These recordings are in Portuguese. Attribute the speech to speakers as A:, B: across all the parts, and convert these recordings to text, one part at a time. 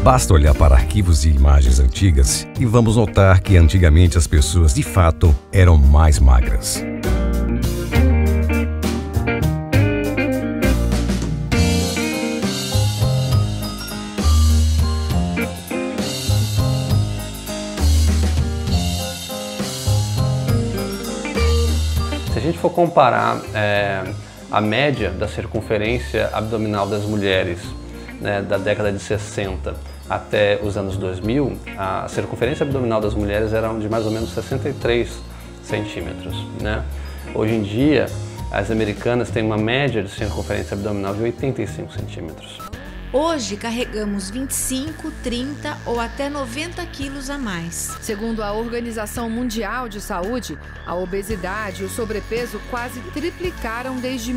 A: Basta olhar para arquivos e imagens antigas e vamos notar que antigamente as pessoas de fato eram mais magras.
B: Se a gente for comparar a média da circunferência abdominal das mulheres, né, da década de 60 até os anos 2000, a circunferência abdominal das mulheres era de mais ou menos 63 centímetros. Né? Hoje em dia, as americanas têm uma média de circunferência abdominal de 85 centímetros.
C: Hoje carregamos 25, 30 ou até 90 quilos a mais.
D: Segundo a Organização Mundial de Saúde, a obesidade e o sobrepeso quase triplicaram desde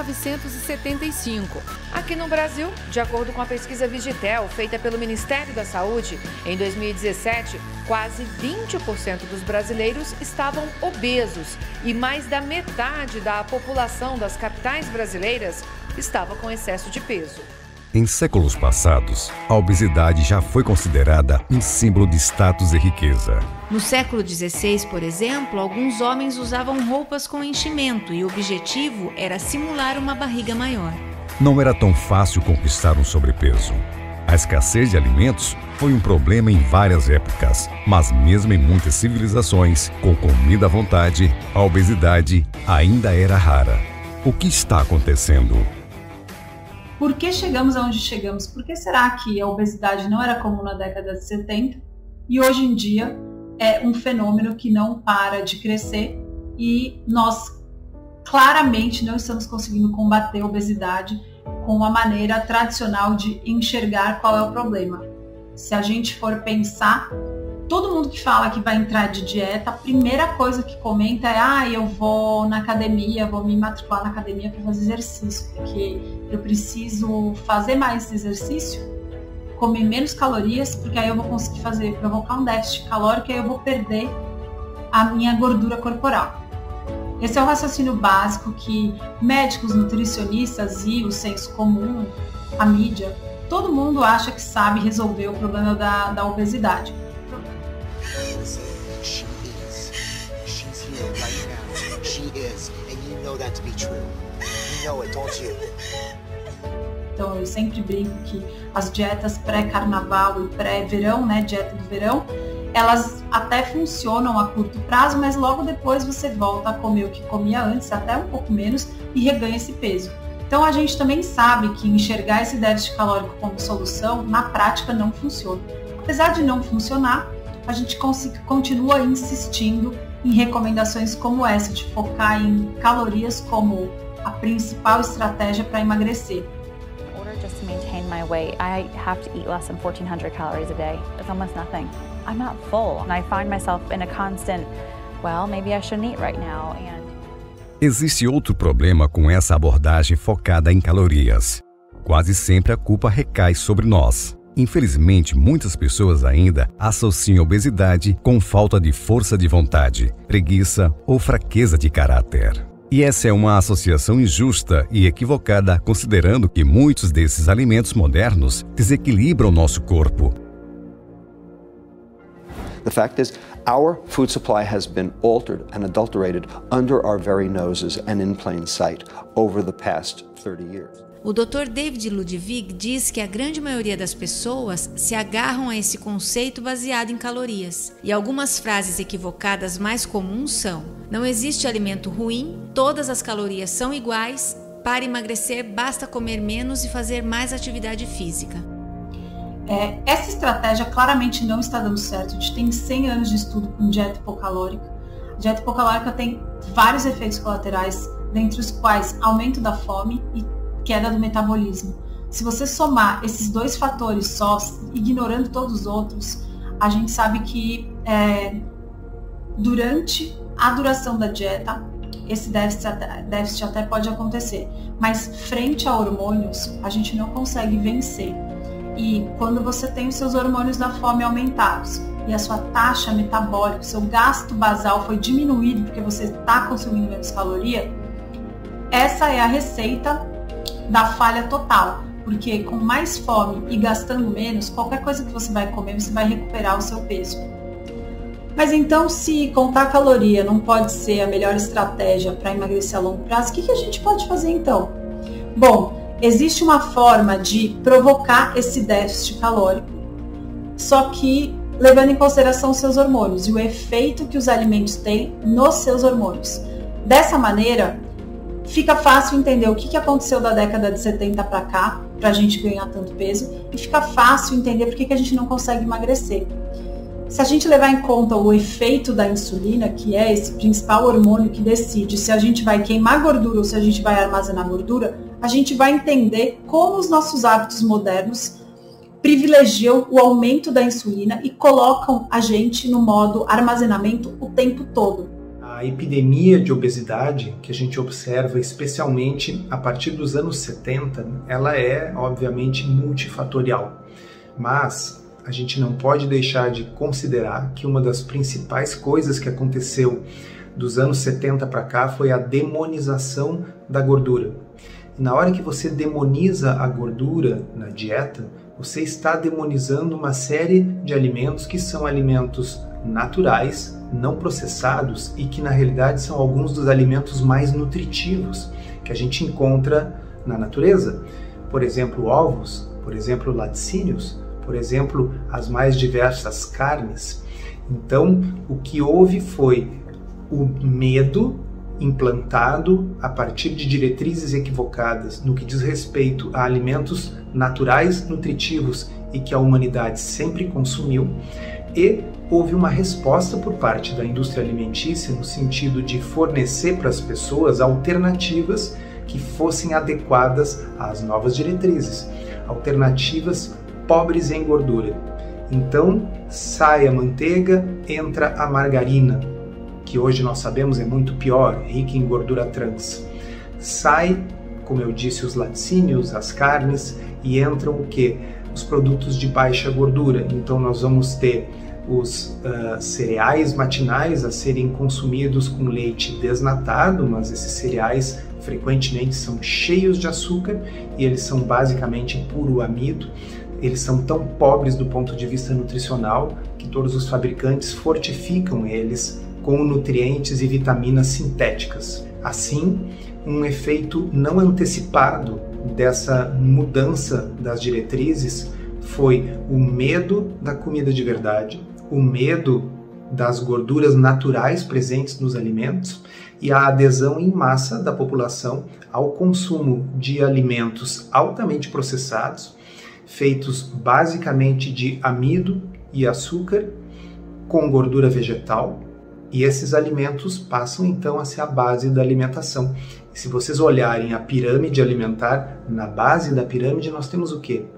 D: 1975. Aqui no Brasil, de acordo com a pesquisa Vigitel, feita pelo Ministério da Saúde, em 2017, quase 20% dos brasileiros estavam obesos e mais da metade da população das capitais brasileiras estava com excesso de peso.
A: Em séculos passados, a obesidade já foi considerada um símbolo de status e riqueza.
C: No século XVI, por exemplo, alguns homens usavam roupas com enchimento e o objetivo era simular uma barriga maior.
A: Não era tão fácil conquistar um sobrepeso. A escassez de alimentos foi um problema em várias épocas, mas mesmo em muitas civilizações, com comida à vontade, a obesidade ainda era rara. O que está acontecendo?
E: Por que chegamos aonde chegamos? Por que será que a obesidade não era comum na década de 70 e hoje em dia é um fenômeno que não para de crescer e nós claramente não estamos conseguindo combater a obesidade com a maneira tradicional de enxergar qual é o problema? Se a gente for pensar, todo mundo que fala que vai entrar de dieta, a primeira coisa que comenta é eu vou na academia, vou me matricular na academia para fazer exercício, porque eu preciso fazer mais exercício, comer menos calorias, porque aí eu vou conseguir provocar um déficit calórico e aí eu vou perder a minha gordura corporal. Esse é o raciocínio básico que médicos, nutricionistas e o senso comum, a mídia, todo mundo acha que sabe resolver o problema da obesidade. Então eu sempre brinco que as dietas pré-carnaval e pré-verão, né, dieta do verão, elas até funcionam a curto prazo, mas logo depois você volta a comer o que comia antes, até um pouco menos, e reganha esse peso. Então a gente também sabe que enxergar esse déficit calórico como solução, na prática não funciona. Apesar de não funcionar, a gente continua insistindo em recomendações como essa, de focar em calorias como a principal estratégia para emagrecer.
F: Just to maintain my weight, I have to eat less than 1,400 calories a day. It's almost nothing. I'm not full, and I find myself in a constant, well, maybe I shouldn't eat right now.
A: Existe outro problema com essa abordagem focada em calorias. Quase sempre a culpa recai sobre nós. Infelizmente, muitas pessoas ainda associam obesidade com falta de força de vontade, preguiça ou fraqueza de caráter. E essa é uma associação injusta e equivocada, considerando que muitos desses alimentos modernos desequilibram nosso corpo.
G: The fact is, our food supply has been altered and adulterated under our very noses and in plain sight over the past 30 years.
C: O Dr. David Ludwig diz que a grande maioria das pessoas se agarram a esse conceito baseado em calorias. E algumas frases equivocadas mais comuns são: não existe alimento ruim, todas as calorias são iguais, para emagrecer basta comer menos e fazer mais atividade física.
E: Essa estratégia claramente não está dando certo. A gente tem 100 anos de estudo com dieta hipocalórica. A dieta hipocalórica tem vários efeitos colaterais, dentre os quais aumento da fome e queda do metabolismo. Se você somar esses dois fatores só, ignorando todos os outros, a gente sabe que durante a duração da dieta, esse déficit até pode acontecer, mas frente a hormônios, a gente não consegue vencer. E quando você tem os seus hormônios da fome aumentados e a sua taxa metabólica, o seu gasto basal foi diminuído porque você está consumindo menos caloria, essa é a receita da falha total. porque com mais fome e gastando menos, qualquer coisa que você vai comer, você vai recuperar o seu peso. Mas então, se contar caloria não pode ser a melhor estratégia para emagrecer a longo prazo, o que a gente pode fazer então? Bom, existe uma forma de provocar esse déficit calórico, só que levando em consideração os seus hormônios e o efeito que os alimentos têm nos seus hormônios. Dessa maneira, fica fácil entender o que aconteceu da década de 70 para cá, para a gente ganhar tanto peso, e fica fácil entender por que a gente não consegue emagrecer. Se a gente levar em conta o efeito da insulina, que é esse principal hormônio que decide se a gente vai queimar gordura ou se a gente vai armazenar gordura, a gente vai entender como os nossos hábitos modernos privilegiam o aumento da insulina e colocam a gente no modo armazenamento o tempo todo.
H: A epidemia de obesidade que a gente observa, especialmente a partir dos anos 70, ela é, obviamente, multifatorial. Mas a gente não pode deixar de considerar que uma das principais coisas que aconteceu dos anos 70 para cá foi a demonização da gordura. E na hora que você demoniza a gordura na dieta, você está demonizando uma série de alimentos que são alimentos naturais, não processados e que na realidade são alguns dos alimentos mais nutritivos que a gente encontra na natureza. Por exemplo, ovos, por exemplo, laticínios, por exemplo, as mais diversas carnes. Então, o que houve foi o medo implantado a partir de diretrizes equivocadas no que diz respeito a alimentos naturais, nutritivos e que a humanidade sempre consumiu, e houve uma resposta por parte da indústria alimentícia no sentido de fornecer para as pessoas alternativas que fossem adequadas às novas diretrizes, alternativas pobres em gordura. Então, sai a manteiga, entra a margarina, que hoje nós sabemos é muito pior, rica em gordura trans. Sai, como eu disse, os laticínios, as carnes, e entram o quê? Os produtos de baixa gordura. Então nós vamos ter os cereais matinais a serem consumidos com leite desnatado, mas esses cereais frequentemente são cheios de açúcar e eles são basicamente puro amido. Eles são tão pobres do ponto de vista nutricional que todos os fabricantes fortificam eles com nutrientes e vitaminas sintéticas. Assim, um efeito não antecipado dessa mudança das diretrizes foi o medo da comida de verdade, o medo das gorduras naturais presentes nos alimentos e a adesão em massa da população ao consumo de alimentos altamente processados, feitos basicamente de amido e açúcar com gordura vegetal, e esses alimentos passam então a ser a base da alimentação. E se vocês olharem a pirâmide alimentar, na base da pirâmide nós temos o quê?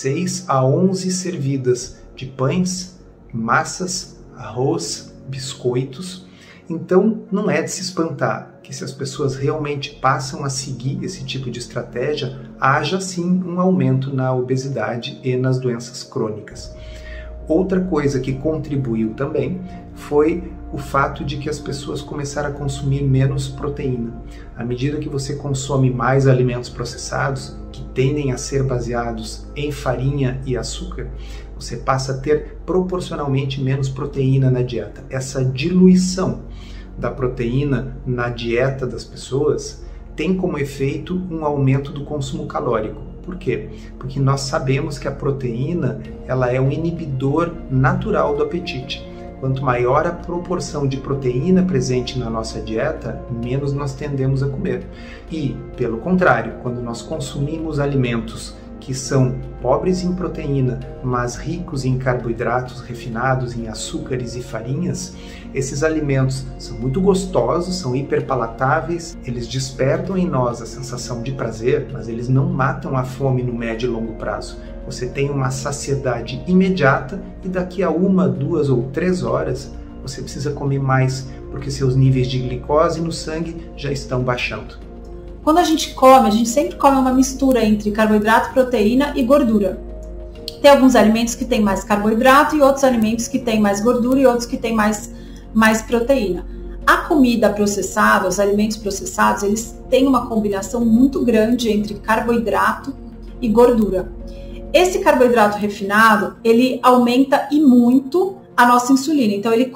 H: 6 a 11 servidas de pães, massas, arroz, biscoitos. Então não é de se espantar que se as pessoas realmente passam a seguir esse tipo de estratégia, haja sim um aumento na obesidade e nas doenças crônicas. Outra coisa que contribuiu também foi o fato de que as pessoas começaram a consumir menos proteína. À medida que você consome mais alimentos processados, que tendem a ser baseados em farinha e açúcar, você passa a ter proporcionalmente menos proteína na dieta. Essa diluição da proteína na dieta das pessoas tem como efeito um aumento do consumo calórico. Por quê? Porque nós sabemos que a proteína ela é um inibidor natural do apetite. Quanto maior a proporção de proteína presente na nossa dieta, menos nós tendemos a comer. E, pelo contrário, quando nós consumimos alimentos que são pobres em proteína, mas ricos em carboidratos refinados, em açúcares e farinhas, esses alimentos são muito gostosos, são hiperpalatáveis, eles despertam em nós a sensação de prazer, mas eles não matam a fome no médio e longo prazo. Você tem uma saciedade imediata e daqui a 1, 2 ou 3 horas você precisa comer mais, porque seus níveis de glicose no sangue já estão baixando.
E: Quando a gente come, a gente sempre come uma mistura entre carboidrato, proteína e gordura. Tem alguns alimentos que têm mais carboidrato e outros alimentos que têm mais gordura e outros que têm mais proteína. A comida processada, os alimentos processados, eles têm uma combinação muito grande entre carboidrato e gordura. Esse carboidrato refinado, ele aumenta e muito a nossa insulina. Então ele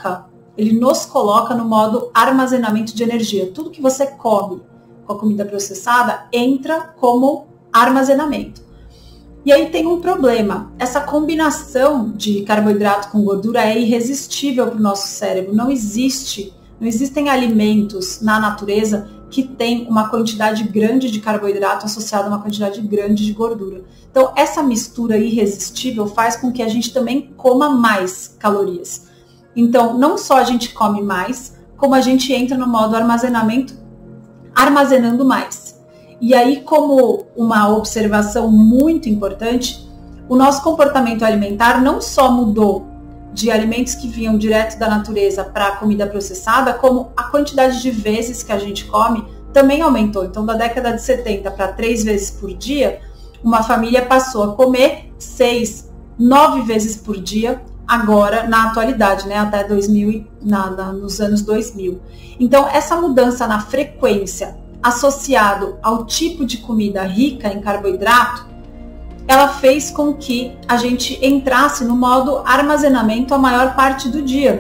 E: nos coloca no modo armazenamento de energia. Tudo que você come com a comida processada entra como armazenamento. E aí tem um problema. Essa combinação de carboidrato com gordura é irresistível para o nosso cérebro. Não existem alimentos na natureza que tem uma quantidade grande de carboidrato associada a uma quantidade grande de gordura. Então, essa mistura irresistível faz com que a gente também coma mais calorias. Então, não só a gente come mais, como a gente entra no modo armazenamento, armazenando mais. E aí, como uma observação muito importante, o nosso comportamento alimentar não só mudou de alimentos que vinham direto da natureza para a comida processada, como a quantidade de vezes que a gente come também aumentou. Então, da década de 70 para 3 vezes por dia, uma família passou a comer 6, 9 vezes por dia, agora na atualidade, né, até 2000, nos anos 2000. Então, essa mudança na frequência associado ao tipo de comida rica em carboidrato, ela fez com que a gente entrasse no modo armazenamento a maior parte do dia.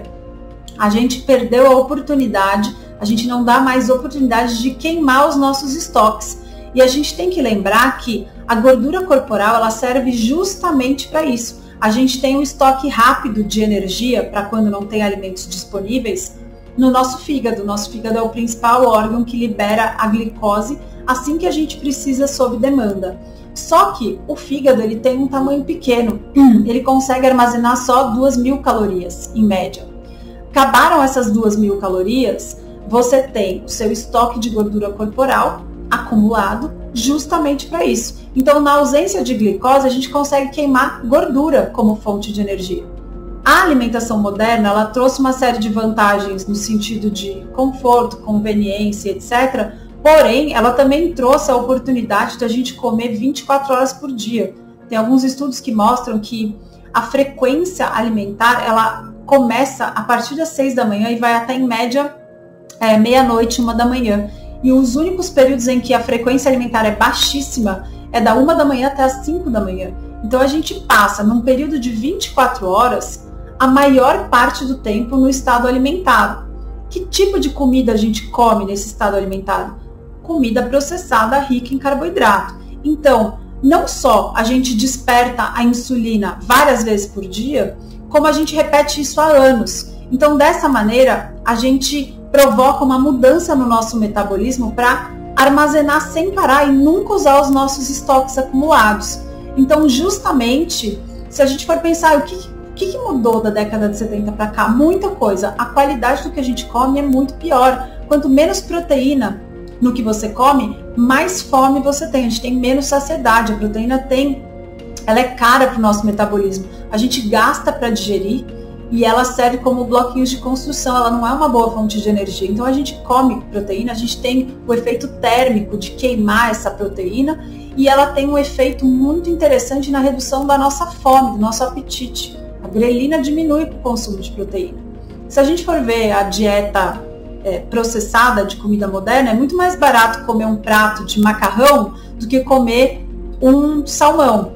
E: A gente perdeu a oportunidade, a gente não dá mais oportunidade de queimar os nossos estoques. E a gente tem que lembrar que a gordura corporal, ela serve justamente para isso. A gente tem um estoque rápido de energia para quando não tem alimentos disponíveis no nosso fígado. Nosso fígado é o principal órgão que libera a glicose assim que a gente precisa sob demanda. Só que o fígado, ele tem um tamanho pequeno, ele consegue armazenar só 2.000 calorias, em média. Acabaram essas 2.000 calorias, você tem o seu estoque de gordura corporal acumulado justamente para isso. Então, na ausência de glicose, a gente consegue queimar gordura como fonte de energia. A alimentação moderna, ela trouxe uma série de vantagens no sentido de conforto, conveniência, etc., porém, ela também trouxe a oportunidade de a gente comer 24 horas por dia. Tem alguns estudos que mostram que a frequência alimentar, ela começa a partir das 6 da manhã e vai até, em média, meia-noite, 1 da manhã. E os únicos períodos em que a frequência alimentar é baixíssima é da 1 da manhã até as 5 da manhã. Então, a gente passa, num período de 24 horas, a maior parte do tempo no estado alimentado. Que tipo de comida a gente come nesse estado alimentado? Comida processada rica em carboidrato. Então, não só a gente desperta a insulina várias vezes por dia, como a gente repete isso há anos. Então, dessa maneira, a gente provoca uma mudança no nosso metabolismo para armazenar sem parar e nunca usar os nossos estoques acumulados. Então, justamente, se a gente for pensar o que mudou da década de 70 para cá, muita coisa. A qualidade do que a gente come é muito pior. Quanto menos proteína no que você come, mais fome você tem. A gente tem menos saciedade. A proteína ela é cara para o nosso metabolismo. A gente gasta para digerir e ela serve como bloquinhos de construção. Ela não é uma boa fonte de energia. Então a gente come proteína, a gente tem o efeito térmico de queimar essa proteína e ela tem um efeito muito interessante na redução da nossa fome, do nosso apetite. A grelina diminui o consumo de proteína. Se a gente for ver a dieta processada de comida moderna, é muito mais barato comer um prato de macarrão do que comer um salmão.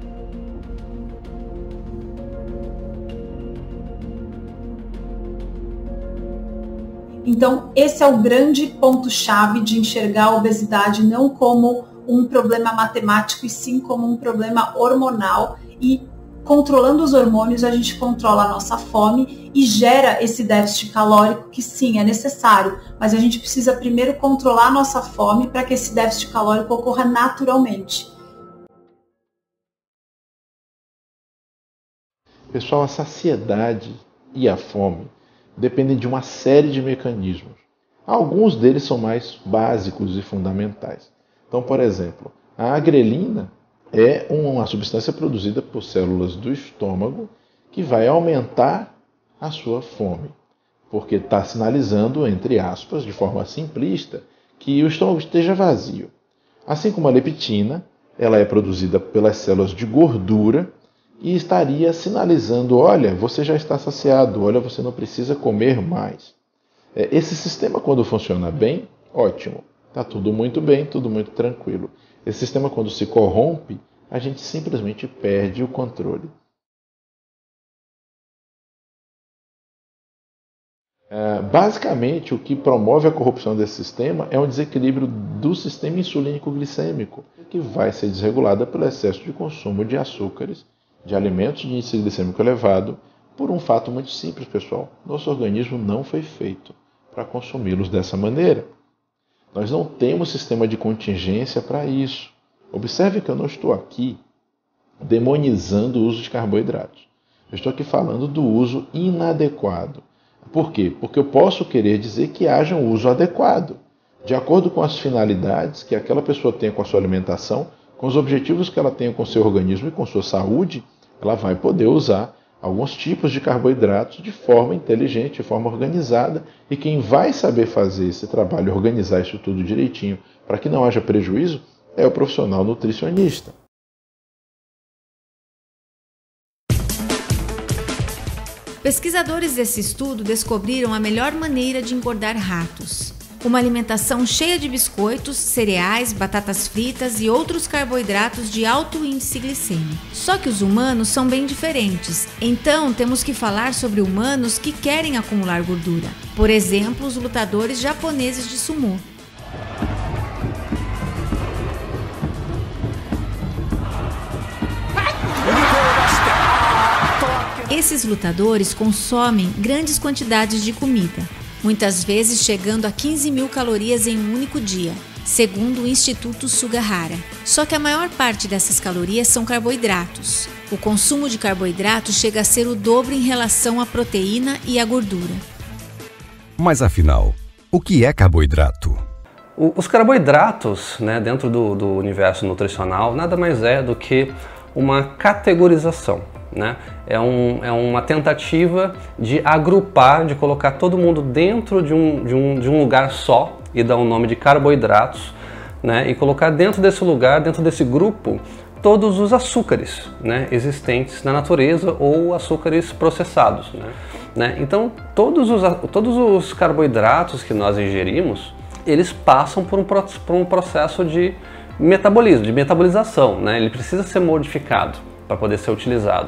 E: Então, esse é o grande ponto-chave de enxergar a obesidade não como um problema matemático, e sim como um problema hormonal. E controlando os hormônios, a gente controla a nossa fome e gera esse déficit calórico, que sim, é necessário, mas a gente precisa primeiro controlar a nossa fome para que esse déficit calórico ocorra naturalmente.
I: Pessoal, a saciedade e a fome dependem de uma série de mecanismos. Alguns deles são mais básicos e fundamentais. Então, por exemplo, a grelina é uma substância produzida por células do estômago que vai aumentar a sua fome, porque está sinalizando, entre aspas, de forma simplista, que o estômago esteja vazio. Assim como a leptina, ela é produzida pelas células de gordura e estaria sinalizando, olha, você já está saciado, olha, você não precisa comer mais. Esse sistema, quando funciona bem, ótimo, está tudo muito bem, tudo muito tranquilo. Esse sistema, quando se corrompe, a gente simplesmente perde o controle. Basicamente, o que promove a corrupção desse sistema é um desequilíbrio do sistema insulínico-glicêmico, que vai ser desregulado pelo excesso de consumo de açúcares, de alimentos de índice glicêmico elevado, por um fato muito simples, pessoal. Nosso organismo não foi feito para consumi-los dessa maneira. Nós não temos sistema de contingência para isso. Observe que eu não estou aqui demonizando o uso de carboidratos. Eu estou aqui falando do uso inadequado. Por quê? Porque eu posso querer dizer que haja um uso adequado, de acordo com as finalidades que aquela pessoa tem com a sua alimentação, com os objetivos que ela tem com o seu organismo e com sua saúde, ela vai poder usar alguns tipos de carboidratos de forma inteligente, de forma organizada, e quem vai saber fazer esse trabalho, organizar isso tudo direitinho, para que não haja prejuízo, é o profissional nutricionista.
C: Pesquisadores desse estudo descobriram a melhor maneira de engordar ratos. Uma alimentação cheia de biscoitos, cereais, batatas fritas e outros carboidratos de alto índice glicêmico. Só que os humanos são bem diferentes, então temos que falar sobre humanos que querem acumular gordura. Por exemplo, os lutadores japoneses de sumô. Esses lutadores consomem grandes quantidades de comida, muitas vezes chegando a 15.000 calorias em um único dia, segundo o Instituto Sugahara. Só que a maior parte dessas calorias são carboidratos. O consumo de carboidratos chega a ser o dobro em relação à proteína e à gordura.
A: Mas afinal, o que é carboidrato?
B: Os carboidratos, dentro do universo nutricional, nada mais é do que uma categorização. É uma tentativa de agrupar, de colocar todo mundo dentro de um lugar só e dar um nome de carboidratos, e colocar dentro desse lugar, dentro desse grupo, todos os açúcares existentes na natureza ou açúcares processados. Então, todos os carboidratos que nós ingerimos, eles passam por um processo de metabolismo, de metabolização. Ele precisa ser modificado para poder ser utilizado.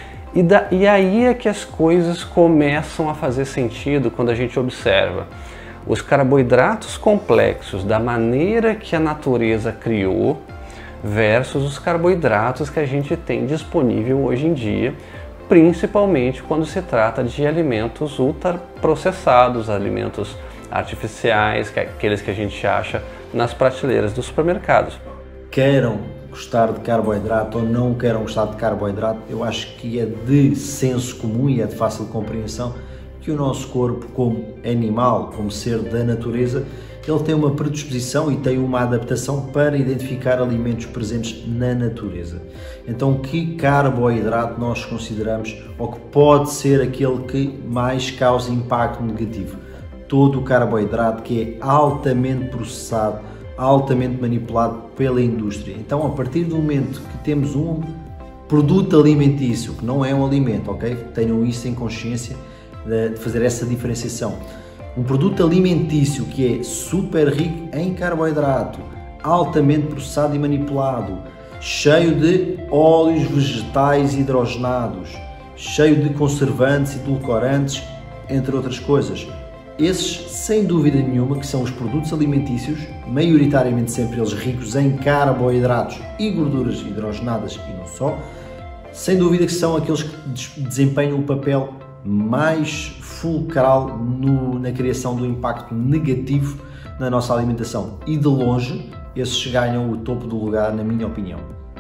B: E aí é que as coisas começam a fazer sentido quando a gente observa os carboidratos complexos da maneira que a natureza criou versus os carboidratos que a gente tem disponível hoje em dia, principalmente quando se trata de alimentos ultraprocessados, alimentos artificiais, aqueles que a gente acha nas prateleiras dos supermercados.
J: Queiram gostar de carboidrato ou não queiram gostar de carboidrato, eu acho que é de senso comum e é de fácil compreensão que o nosso corpo, como animal, como ser da natureza, ele tem uma predisposição e tem uma adaptação para identificar alimentos presentes na natureza. Então, que carboidrato nós consideramos ou que pode ser aquele que mais causa impacto negativo? Todo o carboidrato que é altamente processado, altamente manipulado pela indústria. Então, a partir do momento que temos um produto alimentício, que não é um alimento, ok? Tenham isso em consciência de fazer essa diferenciação. Um produto alimentício que é super rico em carboidrato, altamente processado e manipulado, cheio de óleos vegetais hidrogenados, cheio de conservantes e edulcorantes, entre outras coisas. Esses, sem dúvida nenhuma, que são os produtos alimentícios, maioritariamente sempre eles ricos em carboidratos e gorduras hidrogenadas e não só, sem dúvida que são aqueles que desempenham o papel mais fulcral na criação do impacto negativo na nossa alimentação. E de longe, esses ganham o topo do lugar, na minha opinião.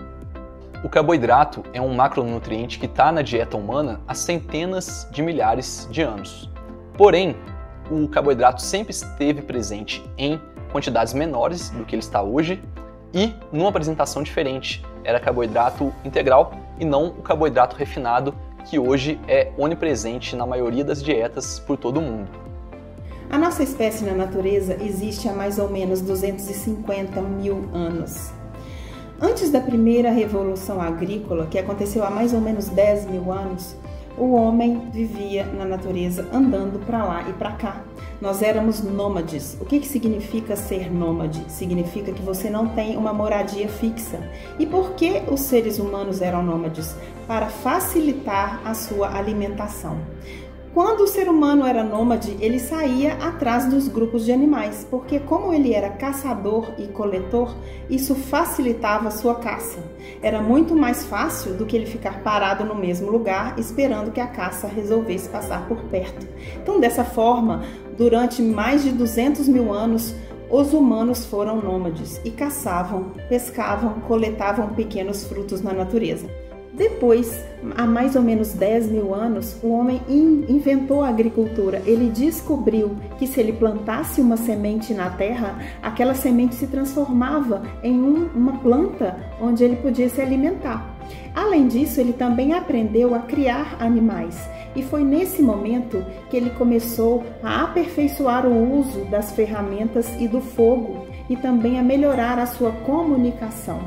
K: O carboidrato é um macronutriente que está na dieta humana há centenas de milhares de anos. Porém, o carboidrato sempre esteve presente em quantidades menores do que ele está hoje e numa apresentação diferente. Era carboidrato integral e não o carboidrato refinado, que hoje é onipresente na maioria das dietas por todo o mundo.
L: A nossa espécie na natureza existe há mais ou menos 250 mil anos. Antes da primeira revolução agrícola, que aconteceu há mais ou menos 10 mil anos, o homem vivia na natureza andando para lá e para cá. Nós éramos nômades. O que significa ser nômade? Significa que você não tem uma moradia fixa. E por que os seres humanos eram nômades? Para facilitar a sua alimentação. Quando o ser humano era nômade, ele saía atrás dos grupos de animais, porque como ele era caçador e coletor, isso facilitava a sua caça. Era muito mais fácil do que ele ficar parado no mesmo lugar, esperando que a caça resolvesse passar por perto. Então, dessa forma, durante mais de 200 mil anos, os humanos foram nômades e caçavam, pescavam, coletavam pequenos frutos na natureza. Depois, há mais ou menos 10 mil anos, o homem inventou a agricultura. Ele descobriu que se ele plantasse uma semente na terra, aquela semente se transformava em uma planta onde ele podia se alimentar. Além disso, ele também aprendeu a criar animais. E foi nesse momento que ele começou a aperfeiçoar o uso das ferramentas e do fogo e também a melhorar a sua comunicação.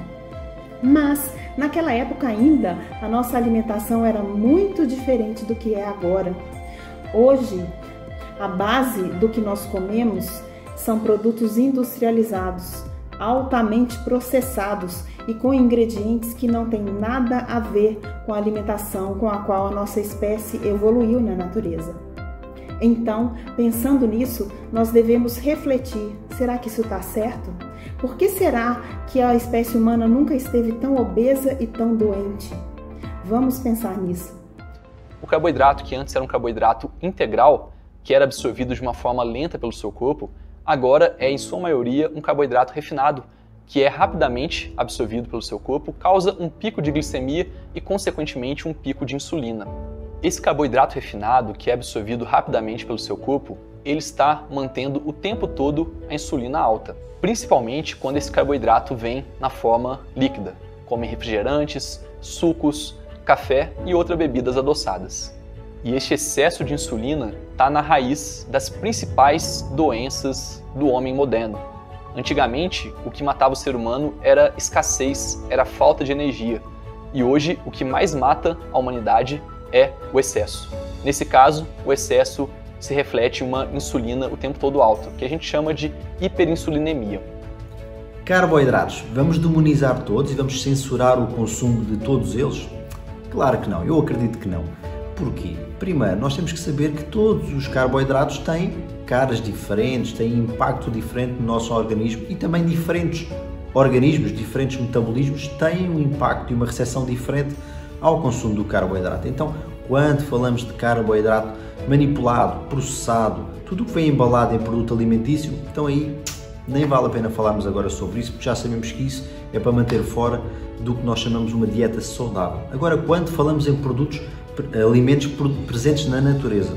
L: Mas, naquela época ainda, a nossa alimentação era muito diferente do que é agora. Hoje, a base do que nós comemos são produtos industrializados, altamente processados e com ingredientes que não têm nada a ver com a alimentação com a qual a nossa espécie evoluiu na natureza. Então, pensando nisso, nós devemos refletir: será que isso está certo? Por que será que a espécie humana nunca esteve tão obesa e tão doente? Vamos pensar nisso.
K: O carboidrato, que antes era um carboidrato integral, que era absorvido de uma forma lenta pelo seu corpo, agora é, em sua maioria, um carboidrato refinado, que é rapidamente absorvido pelo seu corpo, causa um pico de glicemia e, consequentemente, um pico de insulina. Esse carboidrato refinado, que é absorvido rapidamente pelo seu corpo, ele está mantendo o tempo todo a insulina alta, principalmente quando esse carboidrato vem na forma líquida, como em refrigerantes, sucos, café e outras bebidas adoçadas. E este excesso de insulina está na raiz das principais doenças do homem moderno. Antigamente, o que matava o ser humano era escassez, era falta de energia. E hoje, o que mais mata a humanidade é o excesso. Nesse caso, o excesso se reflete em uma insulina o tempo todo alta, que a gente chama de hiperinsulinemia.
J: Carboidratos, vamos demonizar todos e vamos censurar o consumo de todos eles? Claro que não, eu acredito que não. Porquê? Primeiro, nós temos que saber que todos os carboidratos têm caras diferentes, têm impacto diferente no nosso organismo e também diferentes organismos, diferentes metabolismos têm um impacto e uma recepção diferente ao consumo do carboidrato. Então, quando falamos de carboidrato manipulado, processado, tudo o que vem embalado em produto alimentício, então aí nem vale a pena falarmos agora sobre isso, porque já sabemos que isso é para manter fora do que nós chamamos uma dieta saudável. Agora, quando falamos em alimentos presentes na natureza,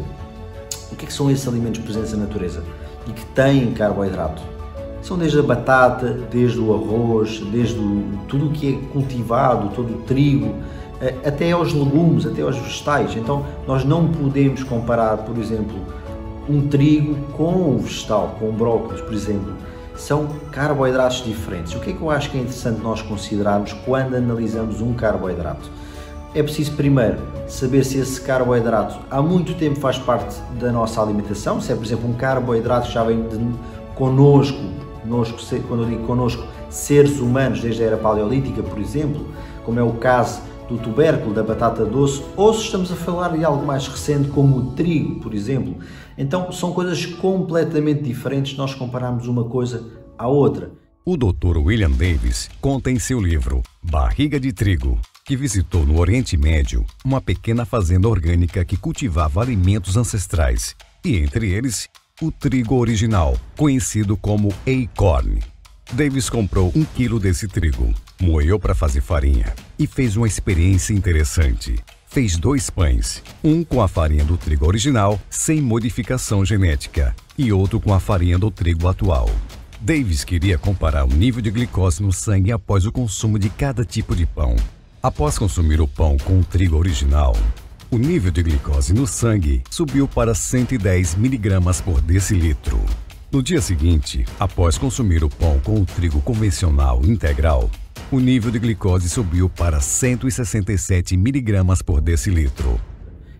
J: o que são esses alimentos presentes na natureza e que têm carboidrato? São desde a batata, desde o arroz, desde tudo o que é cultivado, todo o trigo, até aos legumes, até aos vegetais. Então nós não podemos comparar, por exemplo, um trigo com um vegetal, com brócolis, por exemplo. São carboidratos diferentes. O que é que eu acho que é interessante nós considerarmos quando analisamos um carboidrato? É preciso primeiro saber se esse carboidrato há muito tempo faz parte da nossa alimentação, se é, por exemplo, um carboidrato que já vem connosco, quando eu digo connosco, seres humanos desde a era paleolítica, por exemplo, como é o caso do tubérculo, da batata doce, ou se estamos a falar de algo mais recente como o trigo, por exemplo. Então são coisas completamente diferentes se nós compararmos uma coisa à outra.
A: O Dr. William Davis conta em seu livro Barriga de Trigo que visitou no Oriente Médio uma pequena fazenda orgânica que cultivava alimentos ancestrais, e entre eles o trigo original, conhecido como acorn. Davis comprou 1 quilo desse trigo, moeu para fazer farinha e fez uma experiência interessante. Fez 2 pães, um com a farinha do trigo original, sem modificação genética, e outro com a farinha do trigo atual. Davis queria comparar o nível de glicose no sangue após o consumo de cada tipo de pão. Após consumir o pão com o trigo original, o nível de glicose no sangue subiu para 110 mg por decilitro. No dia seguinte, após consumir o pão com o trigo convencional integral, o nível de glicose subiu para 167 mg por decilitro.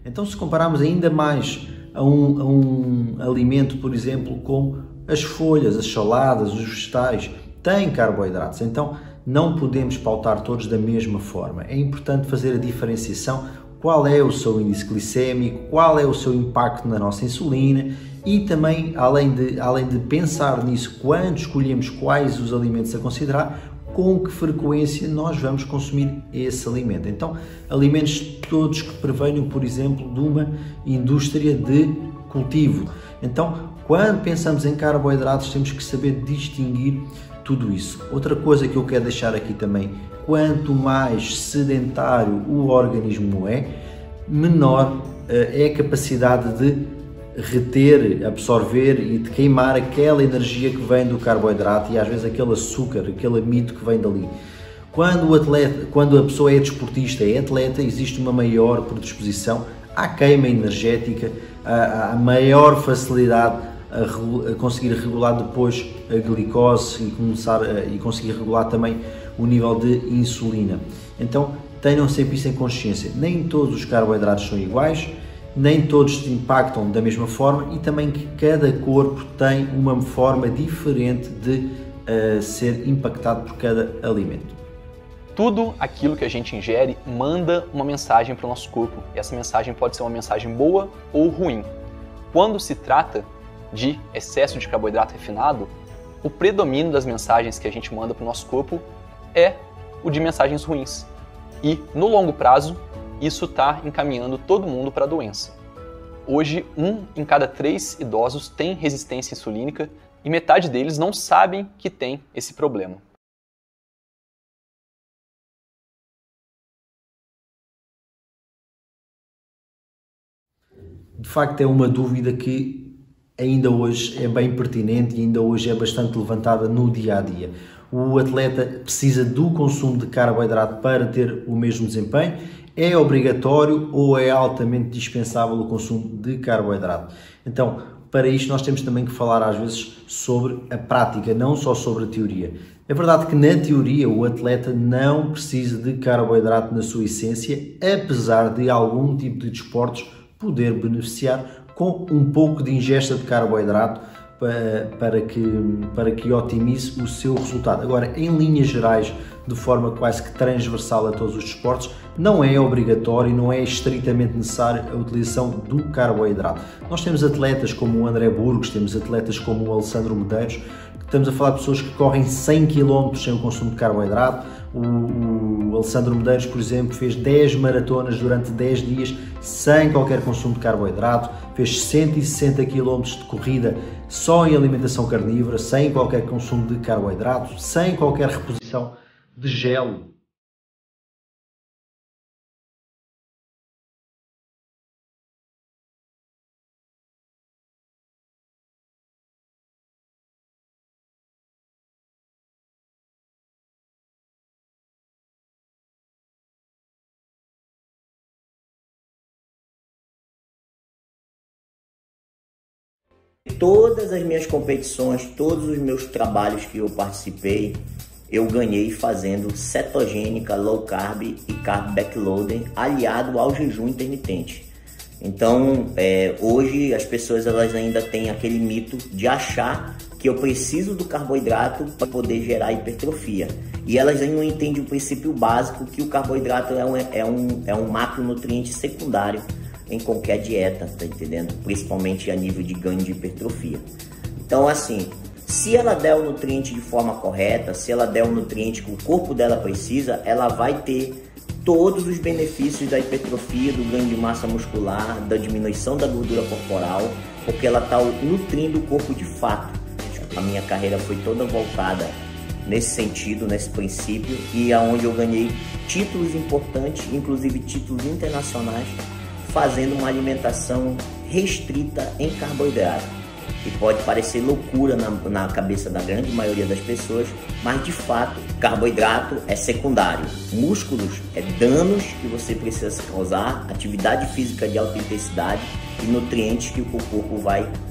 J: Então, se compararmos ainda mais a um alimento, por exemplo, como as folhas, as saladas, os vegetais, têm carboidratos. Então, não podemos pautar todos da mesma forma. É importante fazer a diferenciação. Qual é o seu índice glicémico, qual é o seu impacto na nossa insulina e também, além de pensar nisso, quando escolhemos quais os alimentos a considerar, com que frequência nós vamos consumir esse alimento. Então, alimentos todos que provenham, por exemplo, de uma indústria de cultivo. Então, quando pensamos em carboidratos, temos que saber distinguir tudo isso. Outra coisa que eu quero deixar aqui também, quanto mais sedentário o organismo é, menor é a capacidade de reter, absorver e de queimar aquela energia que vem do carboidrato e às vezes aquele açúcar, aquele amido que vem dali. Quando a pessoa é desportista, é atleta, existe uma maior predisposição à queima energética, à maior facilidade a conseguir regular depois a glicose e conseguir regular também o nível de insulina. Então tenham sempre isso em consciência, nem todos os carboidratos são iguais, nem todos impactam da mesma forma e também que cada corpo tem uma forma diferente de ser impactado por cada alimento.
K: Tudo aquilo que a gente ingere manda uma mensagem para o nosso corpo e essa mensagem pode ser uma mensagem boa ou ruim. Quando se trata de excesso de carboidrato refinado, o predomínio das mensagens que a gente manda para o nosso corpo é o de mensagens ruins. E, no longo prazo, isso está encaminhando todo mundo para a doença. Hoje, 1 em cada 3 idosos tem resistência insulínica e metade deles não sabem que tem esse problema.
J: De facto, é uma dúvida que ainda hoje é bem pertinente e ainda hoje é bastante levantada no dia a dia. O atleta precisa do consumo de carboidrato para ter o mesmo desempenho? É obrigatório ou é altamente dispensável o consumo de carboidrato? Então, para isto nós temos também que falar às vezes sobre a prática, não só sobre a teoria. É verdade que na teoria o atleta não precisa de carboidrato na sua essência, apesar de algum tipo de desportos poder beneficiar com um pouco de ingesta de carboidrato para que otimize o seu resultado. Agora, em linhas gerais, de forma quase que transversal a todos os desportos, não é obrigatório e não é estritamente necessária a utilização do carboidrato. Nós temos atletas como o André Burgos, temos atletas como o Alessandro Medeiros, estamos a falar de pessoas que correm 100 km sem o consumo de carboidrato. O Alessandro Medeiros, por exemplo, fez 10 maratonas durante 10 dias sem qualquer consumo de carboidrato, fez 160 km de corrida só em alimentação carnívora, sem qualquer consumo de carboidrato, sem qualquer reposição de gelo.
M: Todas as minhas competições, todos os meus trabalhos que eu participei, eu ganhei fazendo cetogênica, low carb e carb backloading aliado ao jejum intermitente. Então, hoje as pessoas elas ainda têm aquele mito de achar que eu preciso do carboidrato para poder gerar hipertrofia. E elas ainda não entendem o princípio básico que o carboidrato é um macronutriente secundário em qualquer dieta, tá entendendo? Principalmente a nível de ganho de hipertrofia. Então, assim, se ela der o nutriente de forma correta, se ela der o nutriente que o corpo dela precisa, ela vai ter todos os benefícios da hipertrofia, do ganho de massa muscular, da diminuição da gordura corporal, porque ela está nutrindo o corpo de fato. A minha carreira foi toda voltada nesse sentido, nesse princípio, e aonde eu ganhei títulos importantes, inclusive títulos internacionais, fazendo uma alimentação restrita em carboidrato. E pode parecer loucura na cabeça da grande maioria das pessoas, mas de fato, carboidrato é secundário. Músculos é danos que você precisa causar, atividade física de alta intensidade e nutrientes que o corpo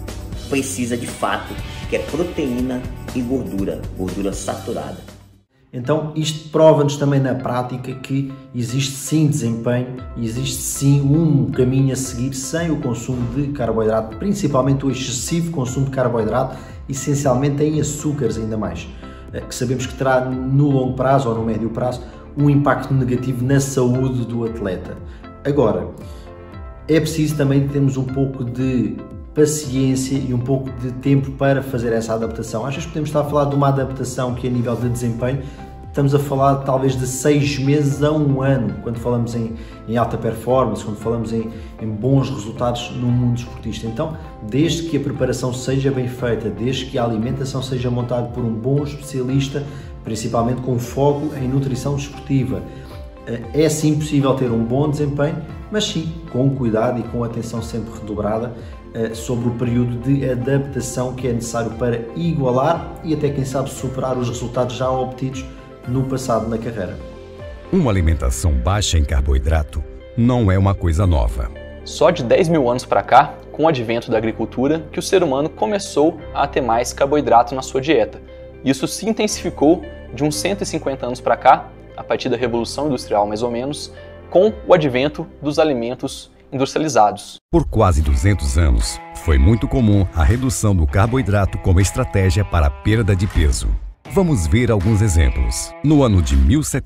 M: precisa de fato, que é proteína e gordura saturada.
J: Então isto prova-nos também na prática que existe sim desempenho e existe sim um caminho a seguir sem o consumo de carboidrato, principalmente o excessivo consumo de carboidrato, essencialmente em açúcares ainda mais, que sabemos que terá no longo prazo ou no médio prazo um impacto negativo na saúde do atleta. Agora, é preciso também termos um pouco de paciência e um pouco de tempo para fazer essa adaptação. Às vezes podemos estar a falar de uma adaptação que a nível de desempenho estamos a falar talvez de 6 meses a 1 ano, quando falamos em alta performance, quando falamos em bons resultados no mundo esportista. Então, desde que a preparação seja bem feita, desde que a alimentação seja montada por um bom especialista, principalmente com foco em nutrição desportiva, é sim possível ter um bom desempenho, mas sim com cuidado e com atenção sempre redobrada sobre o período de adaptação que é necessário para igualar e até quem sabe superar os resultados já obtidos no passado na carreira.
A: Uma alimentação baixa em carboidrato não é uma coisa nova.
K: Só de 10 mil anos para cá, com o advento da agricultura, que o ser humano começou a ter mais carboidrato na sua dieta. Isso se intensificou de uns 150 anos para cá, a partir da Revolução Industrial mais ou menos, com o advento dos alimentos industrializados.
A: Por quase 200 anos, foi muito comum a redução do carboidrato como estratégia para a perda de peso. Vamos ver alguns exemplos. No ano de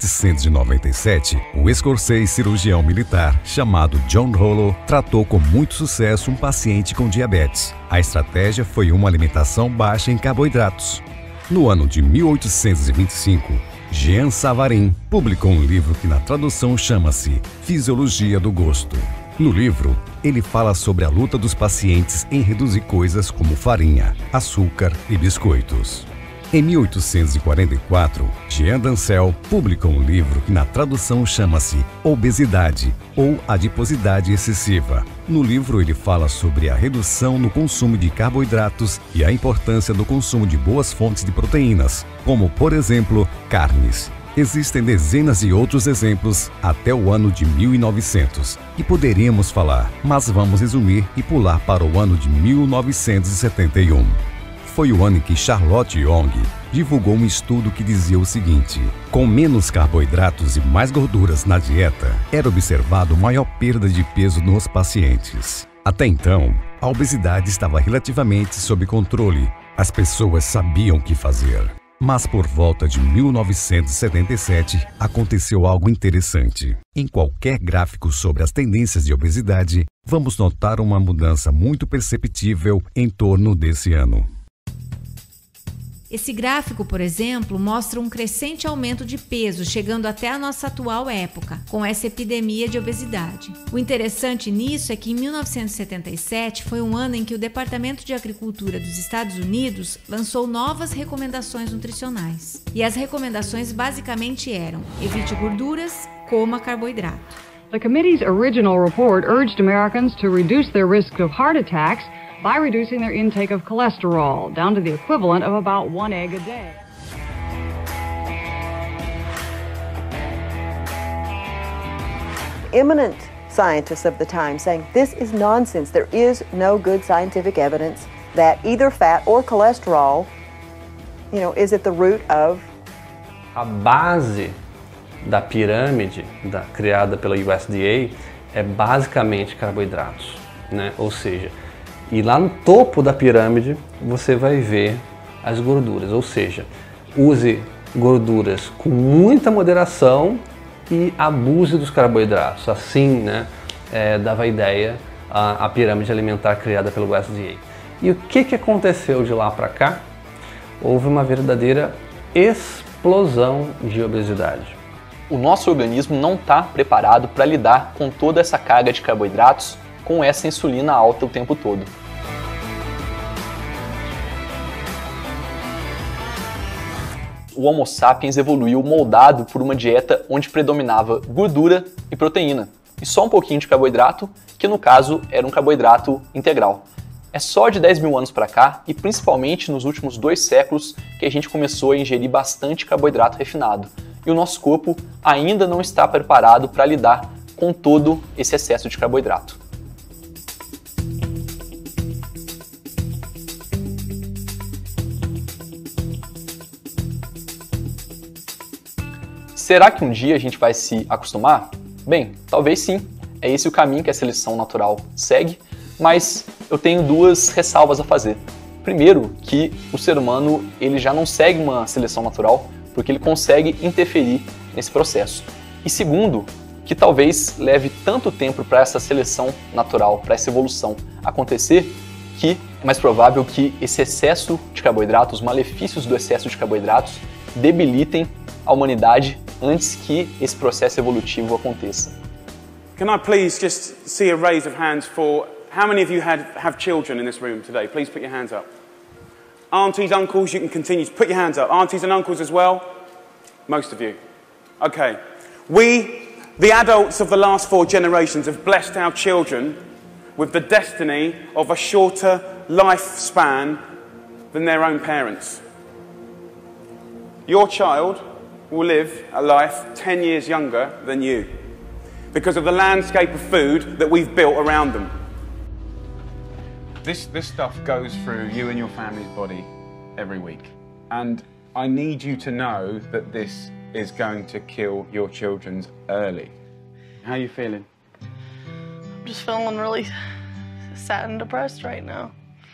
A: 1797, o escocês cirurgião militar chamado John Rollo tratou com muito sucesso um paciente com diabetes. A estratégia foi uma alimentação baixa em carboidratos. No ano de 1825, Jean Savarin publicou um livro que na tradução chama-se Fisiologia do Gosto. No livro, ele fala sobre a luta dos pacientes em reduzir coisas como farinha, açúcar e biscoitos. Em 1844, Jean Dancel publicou um livro que na tradução chama-se Obesidade ou Adiposidade Excessiva. No livro ele fala sobre a redução no consumo de carboidratos e a importância do consumo de boas fontes de proteínas, como por exemplo, carnes. Existem dezenas de outros exemplos até o ano de 1900 que poderíamos falar, mas vamos resumir e pular para o ano de 1971. Foi o ano em que Charlotte Young divulgou um estudo que dizia o seguinte: com menos carboidratos e mais gorduras na dieta, era observado maior perda de peso nos pacientes. Até então, a obesidade estava relativamente sob controle. As pessoas sabiam o que fazer. Mas por volta de 1977, aconteceu algo interessante. Em qualquer gráfico sobre as tendências de obesidade, vamos notar uma mudança muito perceptível em torno desse ano.
C: Esse gráfico, por exemplo, mostra um crescente aumento de peso, chegando até a nossa atual época, com essa epidemia de obesidade. O interessante nisso é que em 1977 foi um ano em que o Departamento de Agricultura dos Estados Unidos lançou novas recomendações nutricionais. E as recomendações basicamente eram: evite gorduras, coma carboidrato.
N: The committee's original report urged Americans to reduce their risk of heart attacks by reducing their intake of cholesterol down to the equivalent of about 1 egg a day.
O: Eminent scientists of the time saying this is nonsense. There is no good scientific evidence that either fat or cholesterol, is at the root of.
B: A base da pirâmide criada pela USDA é basicamente carboidratos, né? Ou seja, e lá no topo da pirâmide você vai ver as gorduras, ou seja, use gorduras com muita moderação e abuse dos carboidratos. Assim, né, dava a ideia a pirâmide alimentar criada pelo USDA. E o que aconteceu de lá para cá? Houve uma verdadeira explosão de obesidade.
K: O nosso organismo não está preparado para lidar com toda essa carga de carboidratos com essa insulina alta o tempo todo. O Homo sapiens evoluiu moldado por uma dieta onde predominava gordura e proteína, e só um pouquinho de carboidrato, que no caso era um carboidrato integral. É só de 10 mil anos para cá, e principalmente nos últimos 2 séculos, que a gente começou a ingerir bastante carboidrato refinado, e o nosso corpo ainda não está preparado para lidar com todo esse excesso de carboidrato. Será que um dia a gente vai se acostumar? Bem, talvez sim. É esse o caminho que a seleção natural segue, mas eu tenho duas ressalvas a fazer. Primeiro, que o ser humano ele já não segue uma seleção natural porque ele consegue interferir nesse processo. E segundo, que talvez leve tanto tempo para essa seleção natural, para essa evolução acontecer, que é mais provável que esse excesso de carboidratos, os malefícios do excesso de carboidratos, debilitem a humanidade antes que esse processo evolutivo aconteça.
P: Can I please just see a raise of hands for how many of you have children in this room today? Please put your hands up. Aunties, uncles, you can continue to put your hands up. Aunties and uncles as well? Most of you. Okay. We, the adults of the last 4 generations, have blessed our children with the destiny of a shorter lifespan than their own parents. Your child will live a life 10 years younger than you because of the landscape of food that we've built around them. This stuff goes through you and your family's body every week. And I need you to know that this is going to kill your children early. How are you feeling?
Q: I'm just feeling really sad and depressed right now.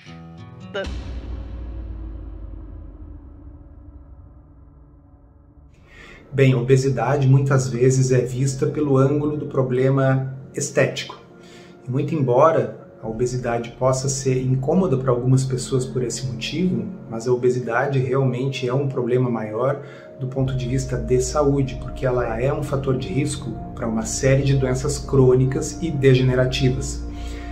H: Bem, a obesidade muitas vezes é vista pelo ângulo do problema estético. E muito embora a obesidade possa ser incômoda para algumas pessoas por esse motivo, mas a obesidade realmente é um problema maior do ponto de vista de saúde, porque ela é um fator de risco para uma série de doenças crônicas e degenerativas.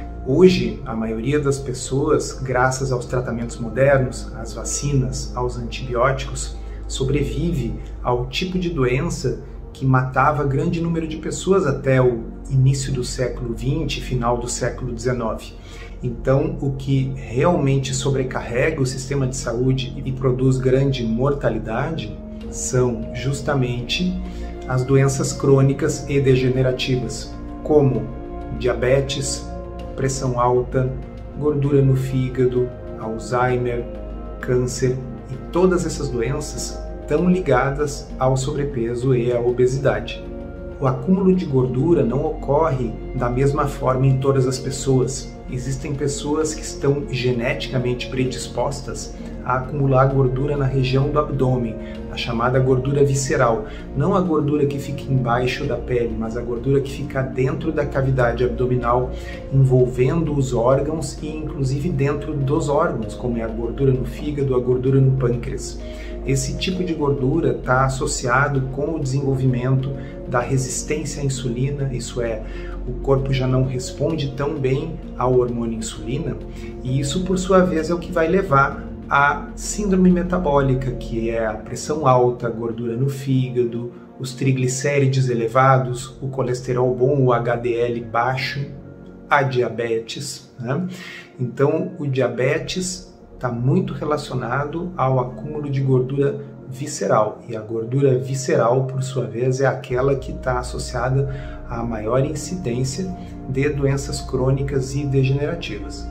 H: Hoje, a maioria das pessoas, graças aos tratamentos modernos, às vacinas, aos antibióticos, sobrevive ao tipo de doença que matava grande número de pessoas até o início do século XX, final do século XIX. Então, o que realmente sobrecarrega o sistema de saúde e produz grande mortalidade são justamente as doenças crônicas e degenerativas, como diabetes, pressão alta, gordura no fígado, Alzheimer, câncer, e todas essas doenças estão ligadas ao sobrepeso e à obesidade. O acúmulo de gordura não ocorre da mesma forma em todas as pessoas. Existem pessoas que estão geneticamente predispostas a acumular gordura na região do abdômen, a chamada gordura visceral. Não a gordura que fica embaixo da pele, mas a gordura que fica dentro da cavidade abdominal, envolvendo os órgãos e inclusive dentro dos órgãos, como é a gordura no fígado, a gordura no pâncreas. Esse tipo de gordura está associado com o desenvolvimento da resistência à insulina, isso é, o corpo já não responde tão bem ao hormônio insulina, e isso por sua vez é o que vai levar à síndrome metabólica, que é a pressão alta, a gordura no fígado, os triglicérides elevados, o colesterol bom, o HDL baixo, a diabetes, né? Então, o diabetes está muito relacionado ao acúmulo de gordura visceral, e a gordura visceral, por sua vez, é aquela que está associada à maior incidência de doenças crônicas e degenerativas.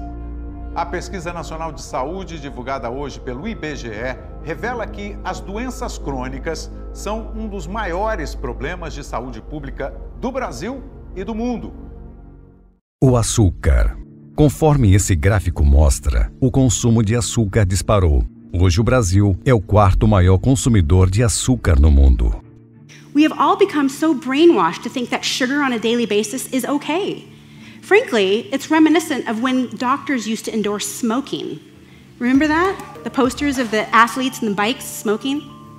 R: A Pesquisa Nacional de Saúde, divulgada hoje pelo IBGE, revela que as doenças crônicas são um dos maiores problemas de saúde pública do Brasil e do mundo.
A: O açúcar. Conforme esse gráfico mostra, o consumo de açúcar disparou. Hoje o Brasil é o 4º maior consumidor de açúcar no mundo.
S: We have all become so brainwashed to think that sugar on a daily basis is okay. Frankly, it's reminiscent of when doctors used to endorse smoking. Remember that? The posters of the athletes and the bikes smoking?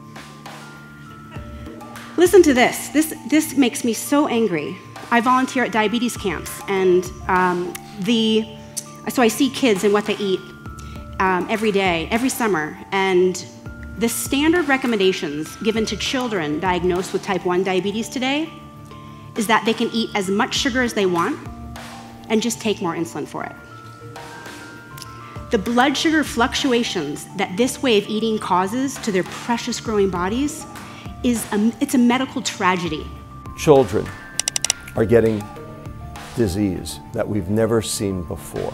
S: Listen to this. This makes me so angry. I volunteer at diabetes camps, and so I see kids and what they eat every day, every summer, and the standard recommendations given to children diagnosed with type 1 diabetes today is that they can eat as much sugar as they want and just take more insulin for it. The blood sugar fluctuations that this way of eating causes to their precious growing bodies it's a medical tragedy.
G: Children are getting disease that we've never seen before.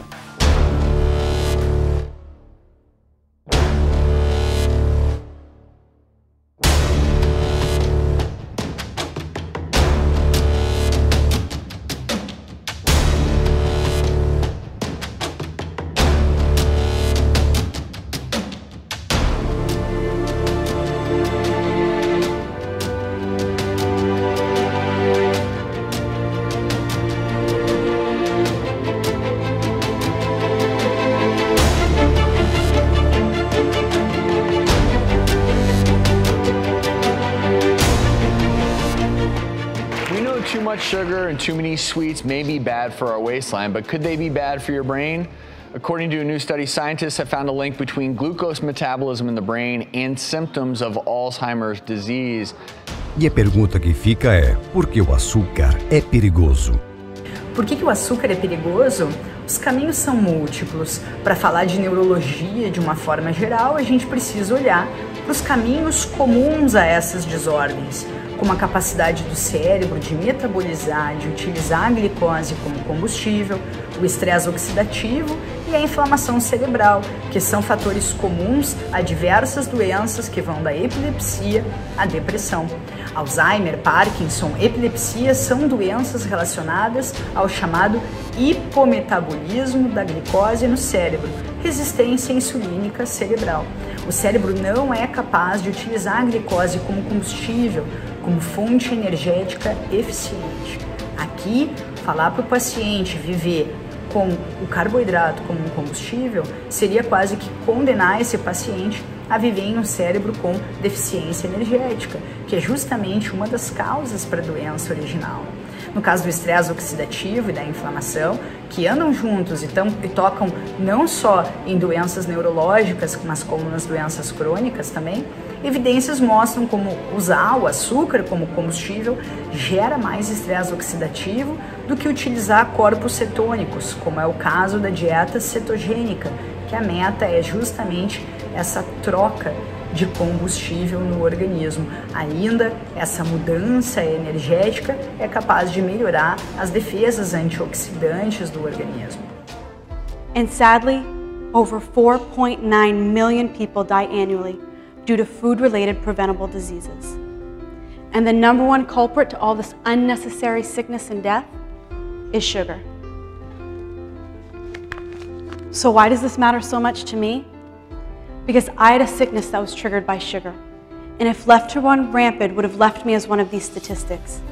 T: sugar and too many sweets may be bad for our waistline, but could they be bad for your brain? According to a new study, scientists have found a link between glucose metabolism in the brain and symptoms of Alzheimer's disease.
A: E a pergunta que fica é: por que o açúcar é perigoso?
U: Por que o açúcar é perigoso? Os caminhos são múltiplos. Para falar de neurologia de uma forma geral, a gente precisa olhar para os caminhos comuns a essas desordens, como a capacidade do cérebro de metabolizar, de utilizar a glicose como combustível, o estresse oxidativo e a inflamação cerebral, que são fatores comuns a diversas doenças que vão da epilepsia à depressão. Alzheimer, Parkinson, epilepsia são doenças relacionadas ao chamado hipometabolismo da glicose no cérebro, resistência insulínica cerebral. O cérebro não é capaz de utilizar a glicose como combustível, como fonte energética eficiente. Aqui, falar para o paciente viver com o carboidrato como um combustível seria quase que condenar esse paciente a viver em um cérebro com deficiência energética, que é justamente uma das causas para a doença original. No caso do estresse oxidativo e da inflamação, que andam juntos e tocam não só em doenças neurológicas, mas como nas doenças crônicas também, evidências mostram como usar o açúcar como combustível gera mais estresse oxidativo do que utilizar corpos cetônicos, como é o caso da dieta cetogênica, que a meta é justamente essa troca de combustível no organismo. Ainda, essa mudança energética é capaz de melhorar as defesas antioxidantes do organismo.
S: And sadly, over 4.9 million people die annually due to food-related preventable diseases. And the number one culprit to all this unnecessary sickness and death is sugar. So why does this matter so much to me? Because I had a sickness that was triggered by sugar, and if left to run rampant, would have left me as one of these statistics.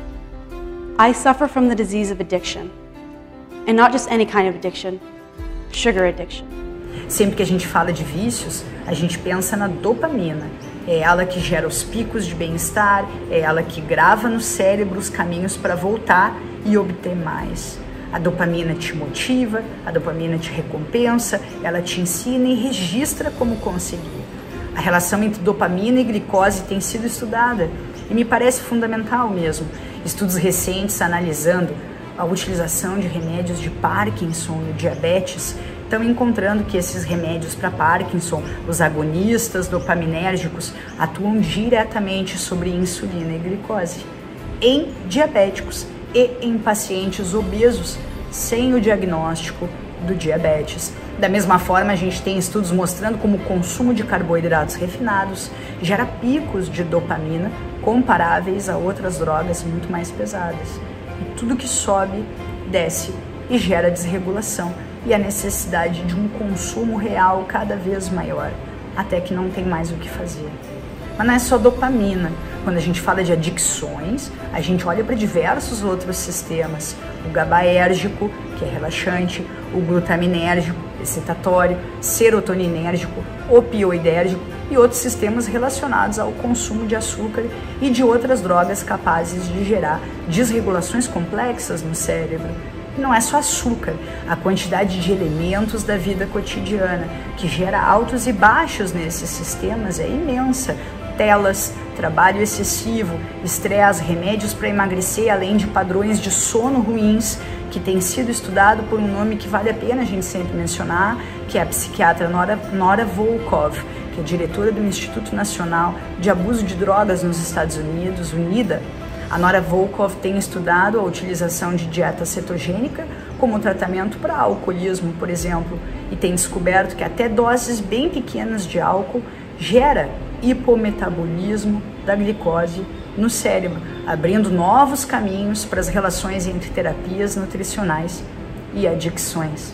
S: I suffer from the disease of addiction, and not just any kind of addiction, sugar addiction.
U: Sempre que a gente fala de vícios, a gente pensa na dopamina. É ela que gera os picos de bem-estar, é ela que grava no cérebro os caminhos para voltar e obter mais. A dopamina te motiva, a dopamina te recompensa, ela te ensina e registra como conseguir. A relação entre dopamina e glicose tem sido estudada e me parece fundamental mesmo. Estudos recentes analisando a utilização de remédios de Parkinson no diabetes estão encontrando que esses remédios para Parkinson, os agonistas dopaminérgicos, atuam diretamente sobre insulina e glicose em diabéticos e em pacientes obesos sem o diagnóstico do diabetes. Da mesma forma, a gente tem estudos mostrando como o consumo de carboidratos refinados gera picos de dopamina comparáveis a outras drogas muito mais pesadas. E tudo que sobe, desce e gera desregulação e a necessidade de um consumo real cada vez maior, até que não tem mais o que fazer. Mas não é só dopamina. Quando a gente fala de adicções, a gente olha para diversos outros sistemas. O GABAérgico, que é relaxante, o glutaminérgico, excitatório, serotoninérgico, opioidérgico e outros sistemas relacionados ao consumo de açúcar e de outras drogas capazes de gerar desregulações complexas no cérebro. E não é só açúcar, a quantidade de elementos da vida cotidiana que gera altos e baixos nesses sistemas é imensa. Telas, trabalho excessivo, estresse, remédios para emagrecer, além de padrões de sono ruins, que tem sido estudado por um nome que vale a pena a gente sempre mencionar, que é a psiquiatra Nora Volkow, que é diretora do Instituto Nacional de Abuso de Drogas nos Estados Unidos, o NIDA. A Nora Volkow tem estudado a utilização de dieta cetogênica como tratamento para alcoolismo, por exemplo, e tem descoberto que até doses bem pequenas de álcool gera hipometabolismo da glicose no cérebro, abrindo novos caminhos para as relações entre terapias nutricionais e adicções.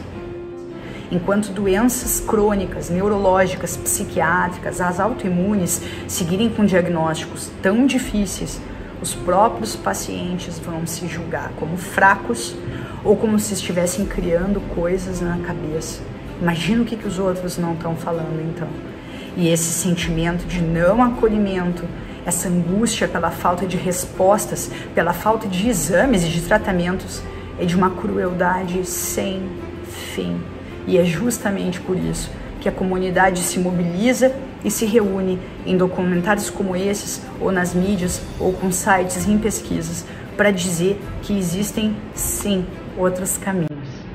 U: Enquanto doenças crônicas, neurológicas, psiquiátricas, as autoimunes seguirem com diagnósticos tão difíceis, os próprios pacientes vão se julgar como fracos ou como se estivessem criando coisas na cabeça. Imagina o que os outros não estão falando então. E esse sentimento de não acolhimento essa angústia pela falta de respostas, pela falta de exames e de tratamentos, é de uma crueldade sem fim. E é justamente por isso que a comunidade se mobiliza e se reúne em documentários como esses, ou nas mídias, ou com sites e em pesquisas, para dizer que existem, sim, outros caminhos.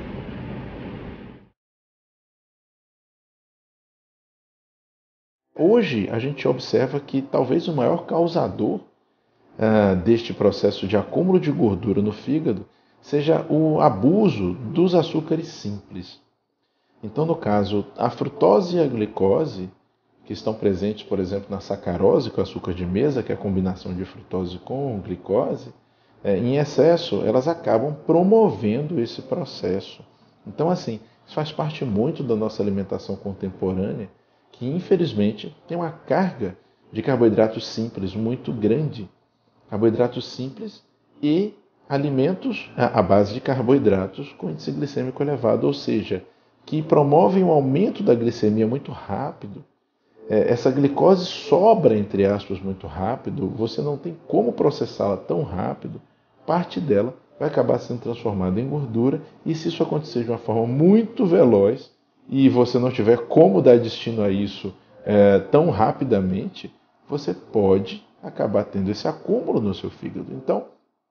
I: Hoje, a gente observa que talvez o maior causador deste processo de acúmulo de gordura no fígado seja o abuso dos açúcares simples. Então, no caso, a frutose e a glicose, que estão presentes, por exemplo, na sacarose, que é o açúcar de mesa, que é a combinação de frutose com glicose, em excesso, elas acabam promovendo esse processo. Então, assim, isso faz parte muito da nossa alimentação contemporânea, que infelizmente tem uma carga de carboidratos simples muito grande. Carboidratos simples e alimentos à base de carboidratos com índice glicêmico elevado, ou seja, que promovem um aumento da glicemia muito rápido. Essa glicose sobra, entre aspas, muito rápido, você não tem como processá-la tão rápido, parte dela vai acabar sendo transformada em gordura, e se isso acontecer de uma forma muito veloz, e você não tiver como dar destino a isso tão rapidamente, você pode acabar tendo esse acúmulo no seu fígado. Então,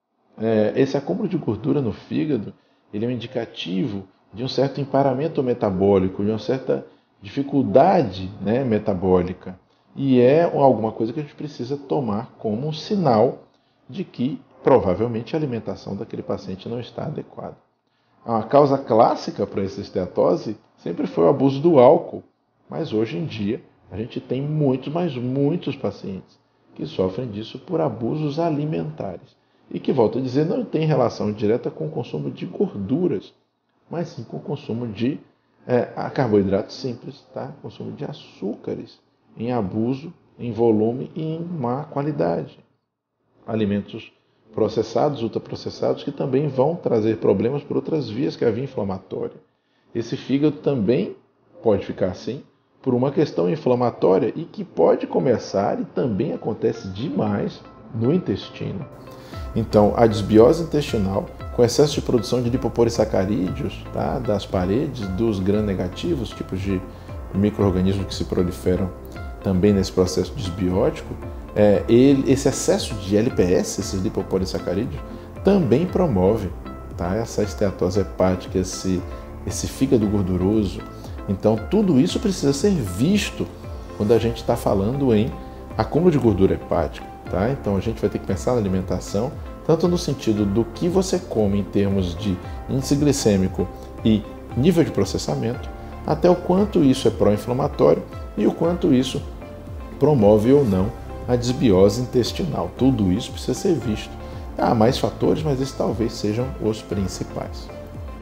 I: esse acúmulo de gordura no fígado, ele é um indicativo de um certo emparamento metabólico, de uma certa dificuldade, né, metabólica. E é alguma coisa que a gente precisa tomar como um sinal de que provavelmente a alimentação daquele paciente não está adequada. A causa clássica para essa esteatose sempre foi o abuso do álcool, mas hoje em dia a gente tem muitos pacientes que sofrem disso por abusos alimentares e que, volto a dizer, não tem relação direta com o consumo de gorduras, mas sim com o consumo de carboidratos simples, tá? Consumo de açúcares em abuso, em volume e em má qualidade. Alimentos processados, ultraprocessados, que também vão trazer problemas por outras vias que a via inflamatória. Esse fígado também pode ficar assim por uma questão inflamatória e que pode começar e também acontece demais no intestino. Então, a desbiose intestinal, com excesso de produção de lipopolissacarídeos, tá, das paredes, dos gram-negativos, tipos de micro-organismos que se proliferam também nesse processo desbiótico, esse excesso de LPS, esses lipopolissacarídeos, também promove, tá, essa esteatose hepática, esse fígado gorduroso. Então, tudo isso precisa ser visto quando a gente está falando em acúmulo de gordura hepática. Tá? Então, a gente vai ter que pensar na alimentação, tanto no sentido do que você come em termos de índice glicêmico e nível de processamento, até o quanto isso é pró-inflamatório e o quanto isso promove ou não a desbiose intestinal. Tudo isso precisa ser visto. Há mais fatores, mas esses talvez sejam os principais.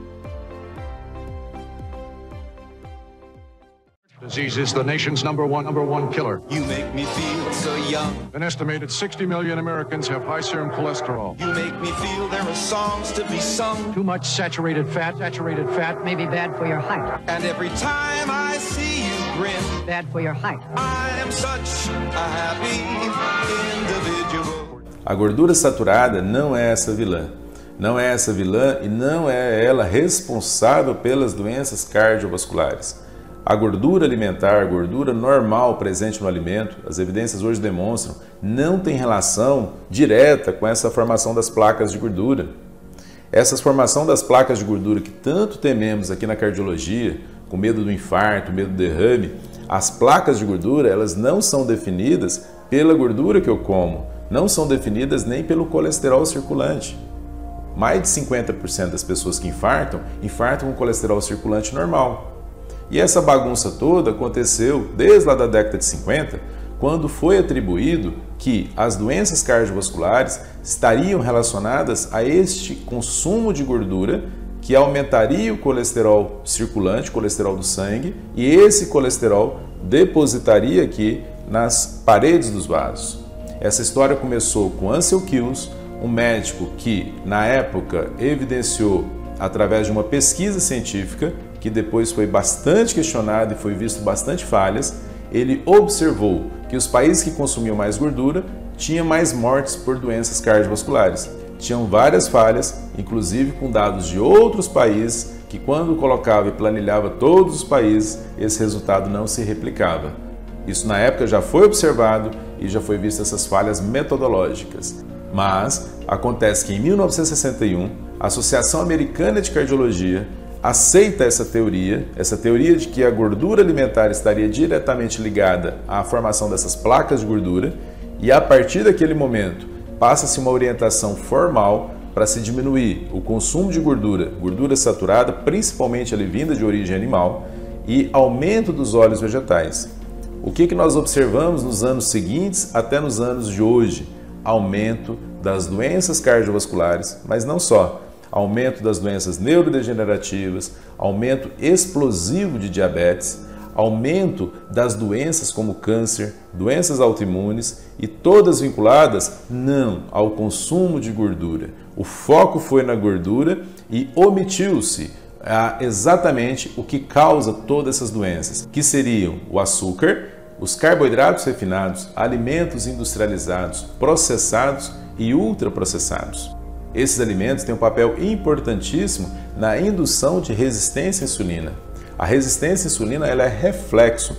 D: Disease is the nation's number one killer.
V: You make me feel so young.
D: An estimated 60 million Americans have high serum cholesterol.
V: You make me feel there are songs to be sung.
D: Too much saturated fat may be bad for your height.
V: And every time I see you grin,
D: Bad for your height.
V: I am such a happy individual.
W: A gordura saturada não é essa vilã. Não é essa vilã e não é ela responsável pelas doenças cardiovasculares. A gordura alimentar, a gordura normal presente no alimento, as evidências hoje demonstram, não tem relação direta com essa formação das placas de gordura. Essa formação das placas de gordura que tanto tememos aqui na cardiologia, com medo do infarto, medo do derrame, as placas de gordura, elas não são definidas pela gordura que eu como, não são definidas nem pelo colesterol circulante. Mais de 50% das pessoas que infartam com colesterol circulante normal. E essa bagunça toda aconteceu desde lá da década de 50, quando foi atribuído que as doenças cardiovasculares estariam relacionadas a este consumo de gordura que aumentaria o colesterol circulante, o colesterol do sangue, e esse colesterol depositaria aqui nas paredes dos vasos. Essa história começou com Ancel Keys, um médico que, na época, evidenciou, através de uma pesquisa científica, que depois foi bastante questionado e foi visto bastante falhas, ele observou que os países que consumiam mais gordura tinha mais mortes por doenças cardiovasculares. Tinham várias falhas, inclusive com dados de outros países, que quando colocava e planilhava todos os países, esse resultado não se replicava. Isso na época já foi observado e já foi visto essas falhas metodológicas. Mas acontece que em 1961, a Associação Americana de Cardiologia aceita essa teoria de que a gordura alimentar estaria diretamente ligada à formação dessas placas de gordura, e a partir daquele momento passa-se uma orientação formal para se diminuir o consumo de gordura saturada, principalmente ali vinda de origem animal, e aumento dos óleos vegetais. O que nós observamos nos anos seguintes até nos anos de hoje? Aumento das doenças cardiovasculares, mas não só. Aumento das doenças neurodegenerativas, aumento explosivo de diabetes, aumento das doenças como câncer, doenças autoimunes e todas vinculadas não ao consumo de gordura. O foco foi na gordura e omitiu-se exatamente o que causa todas essas doenças, que seriam o açúcar, os carboidratos refinados, alimentos industrializados, processados e ultraprocessados. Esses alimentos têm um papel importantíssimo na indução de resistência à insulina. A resistência à insulina ela é reflexo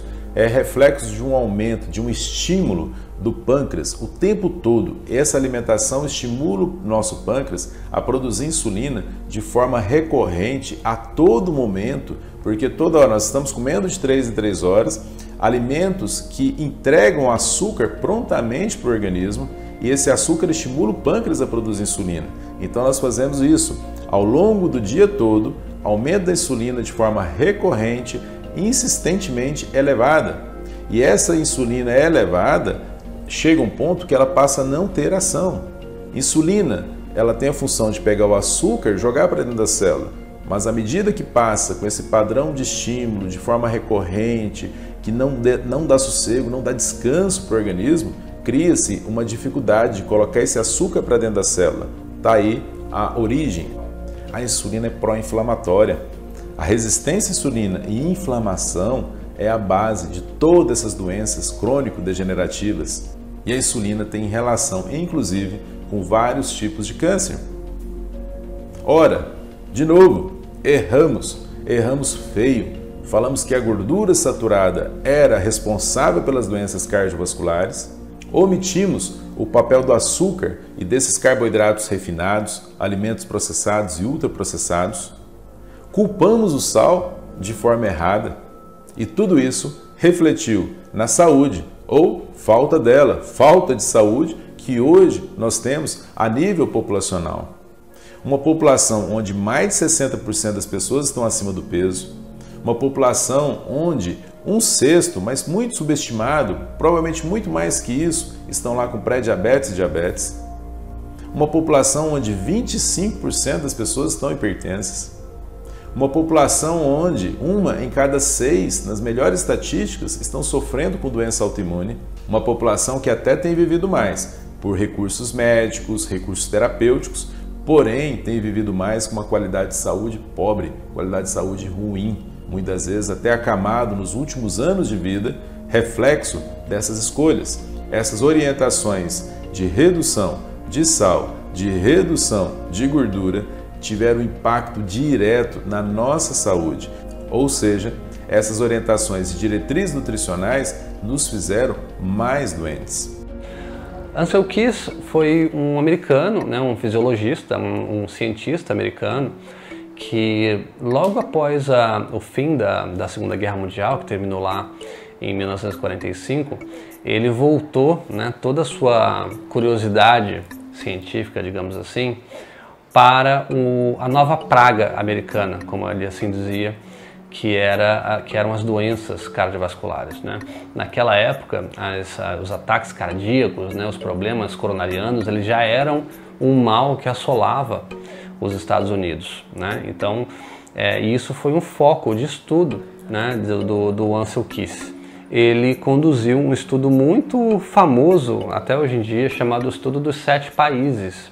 W: de um aumento, de um estímulo do pâncreas o tempo todo. Essa alimentação estimula o nosso pâncreas a produzir insulina de forma recorrente a todo momento, porque toda hora nós estamos comendo de 3 em 3 horas, alimentos que entregam açúcar prontamente para o organismo, e esse açúcar estimula o pâncreas a produzir insulina. Então nós fazemos isso ao longo do dia todo, aumento da insulina de forma recorrente, insistentemente elevada. E essa insulina elevada chega a um ponto que ela passa a não ter ação. Insulina, ela tem a função de pegar o açúcar e jogar para dentro da célula, mas à medida que passa com esse padrão de estímulo de forma recorrente, que não dá sossego, não dá descanso para o organismo, cria-se uma dificuldade de colocar esse açúcar para dentro da célula. Está aí a origem. A insulina é pró-inflamatória. A resistência à insulina e inflamação é a base de todas essas doenças crônico-degenerativas. E a insulina tem relação, inclusive, com vários tipos de câncer. Ora, de novo, erramos feio. Falamos que a gordura saturada era responsável pelas doenças cardiovasculares, omitimos o papel do açúcar e desses carboidratos refinados, alimentos processados e ultraprocessados, culpamos o sal de forma errada e tudo isso refletiu na saúde ou falta dela, falta de saúde que hoje nós temos a nível populacional. Uma população onde mais de 60% das pessoas estão acima do peso, uma população onde 1/6, mas muito subestimado, provavelmente muito mais que isso, estão lá com pré-diabetes e diabetes. Uma população onde 25% das pessoas estão hipertensas. Uma população onde 1 em cada 6, nas melhores estatísticas, estão sofrendo com doença autoimune. Uma população que até tem vivido mais por recursos médicos, recursos terapêuticos, porém tem vivido mais com uma qualidade de saúde pobre, qualidade de saúde ruim, muitas vezes até acamado nos últimos anos de vida, reflexo dessas escolhas. Essas orientações de redução de sal, de redução de gordura, tiveram impacto direto na nossa saúde. Ou seja, essas orientações e diretrizes nutricionais nos fizeram mais doentes.
B: Ansel Keys foi um americano, um fisiologista, um cientista americano, que logo após o fim da Segunda Guerra Mundial, que terminou lá em 1945, ele voltou, toda a sua curiosidade científica, digamos assim, para a nova praga americana, como ele assim dizia, que eram as doenças cardiovasculares. Naquela época, os ataques cardíacos, os problemas coronarianos, eles já eram um mal que assolava os Estados Unidos. Então, isso foi um foco de estudo do Ansel Keys. Ele conduziu um estudo muito famoso até hoje em dia, chamado Estudo dos 7 Países.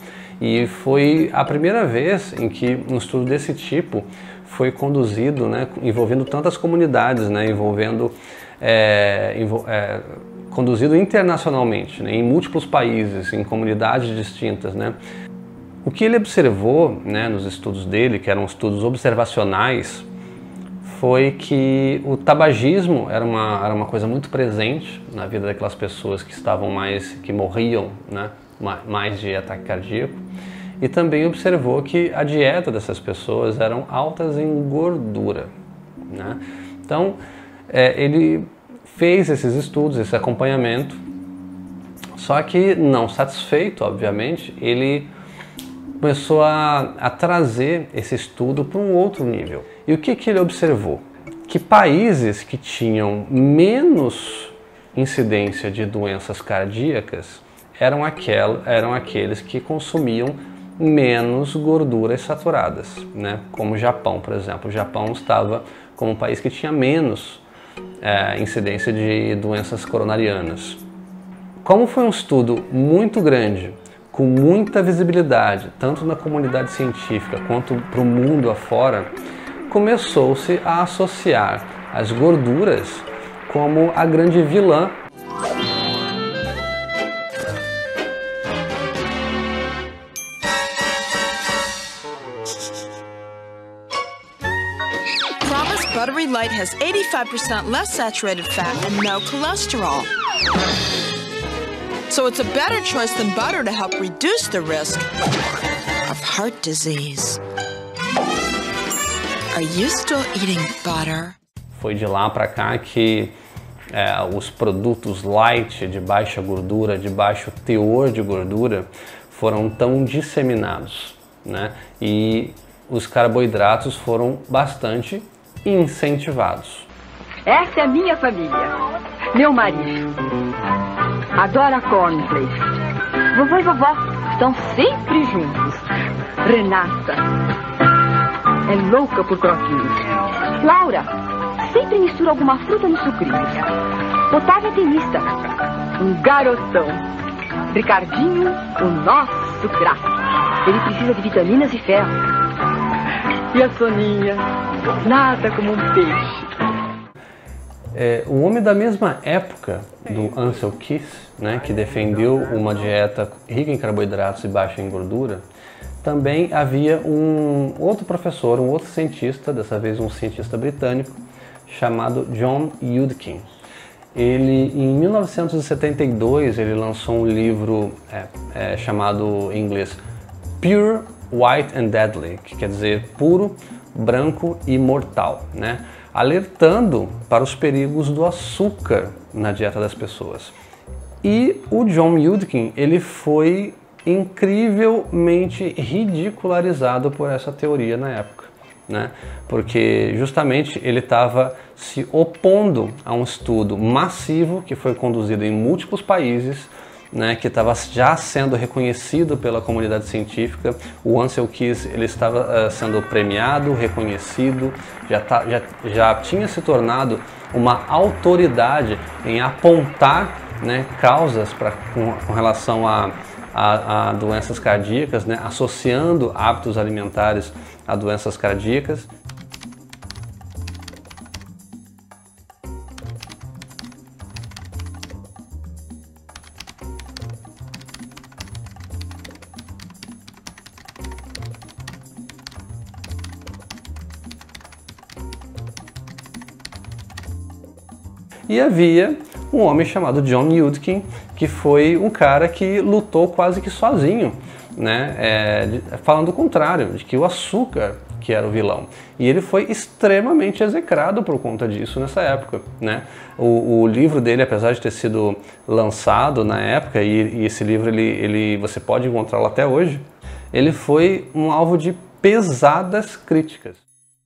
B: E foi a primeira vez em que um estudo desse tipo foi conduzido, envolvendo tantas comunidades, envolvendo conduzido internacionalmente, né, em múltiplos países, em comunidades distintas, né. O que ele observou, né, nos estudos dele, que eram estudos observacionais, foi que o tabagismo era uma coisa muito presente na vida daquelas pessoas que morriam, né, mais de ataque cardíaco, e também observou que a dieta dessas pessoas eram altas em gordura, né. Então, ele fez esses estudos, esse acompanhamento, só que não satisfeito, obviamente, ele começou a trazer esse estudo para um outro nível. E o que ele observou? Que países que tinham menos incidência de doenças cardíacas eram aqueles que consumiam menos gorduras saturadas, né? Como o Japão, por exemplo. O Japão estava como um país que tinha menos incidência de doenças coronarianas. Como foi um estudo muito grande, com muita visibilidade, tanto na comunidade científica quanto para o mundo afora, começou-se a associar as gorduras como a grande vilã.
E: Promise Buttery Light has 85% less saturated fat and no cholesterol. So it's a better choice than butter to help reduce the risk of heart disease. Are you still eating butter?
B: Foi de lá para cá que os produtos light, de baixa gordura, de baixo teor de gordura, foram tão disseminados, né? E os carboidratos foram bastante incentivados.
F: Essa é a minha família. Meu marido adora cornflakes. Vovô e vovó estão sempre juntos. Renata é louca por croquinhos. Laura sempre mistura alguma fruta no sucrilhos. Otávio é tenista, um garotão. Ricardinho, o nosso craque. Ele precisa de vitaminas e ferro. E a Soninha nada como um peixe.
B: O homem da mesma época do Ancel Keys, né, que defendeu uma dieta rica em carboidratos e baixa em gordura, também havia um outro professor, um outro cientista, dessa vez um cientista britânico, chamado John Yudkin. Ele, em 1972, ele lançou um livro chamado em inglês Pure, White and Deadly, que quer dizer puro, branco e mortal, né? Alertando para os perigos do açúcar na dieta das pessoas. E o John Yudkin, ele foi incrivelmente ridicularizado por essa teoria na época, né? Porque justamente ele estava se opondo a um estudo massivo que foi conduzido em múltiplos países, né, que estava já sendo reconhecido pela comunidade científica. O Ancel Keys ele estava sendo premiado, reconhecido, já tinha se tornado uma autoridade em apontar, né, causas com relação a doenças cardíacas, né, associando hábitos alimentares a doenças cardíacas. E havia um homem chamado John Yudkin, que foi um cara que lutou quase que sozinho, né, falando o contrário, de que o açúcar que era o vilão. E ele foi extremamente execrado por conta disso nessa época, né? O livro dele, apesar de ter sido lançado na época, e esse livro você pode encontrá-lo até hoje, ele foi um alvo de pesadas críticas.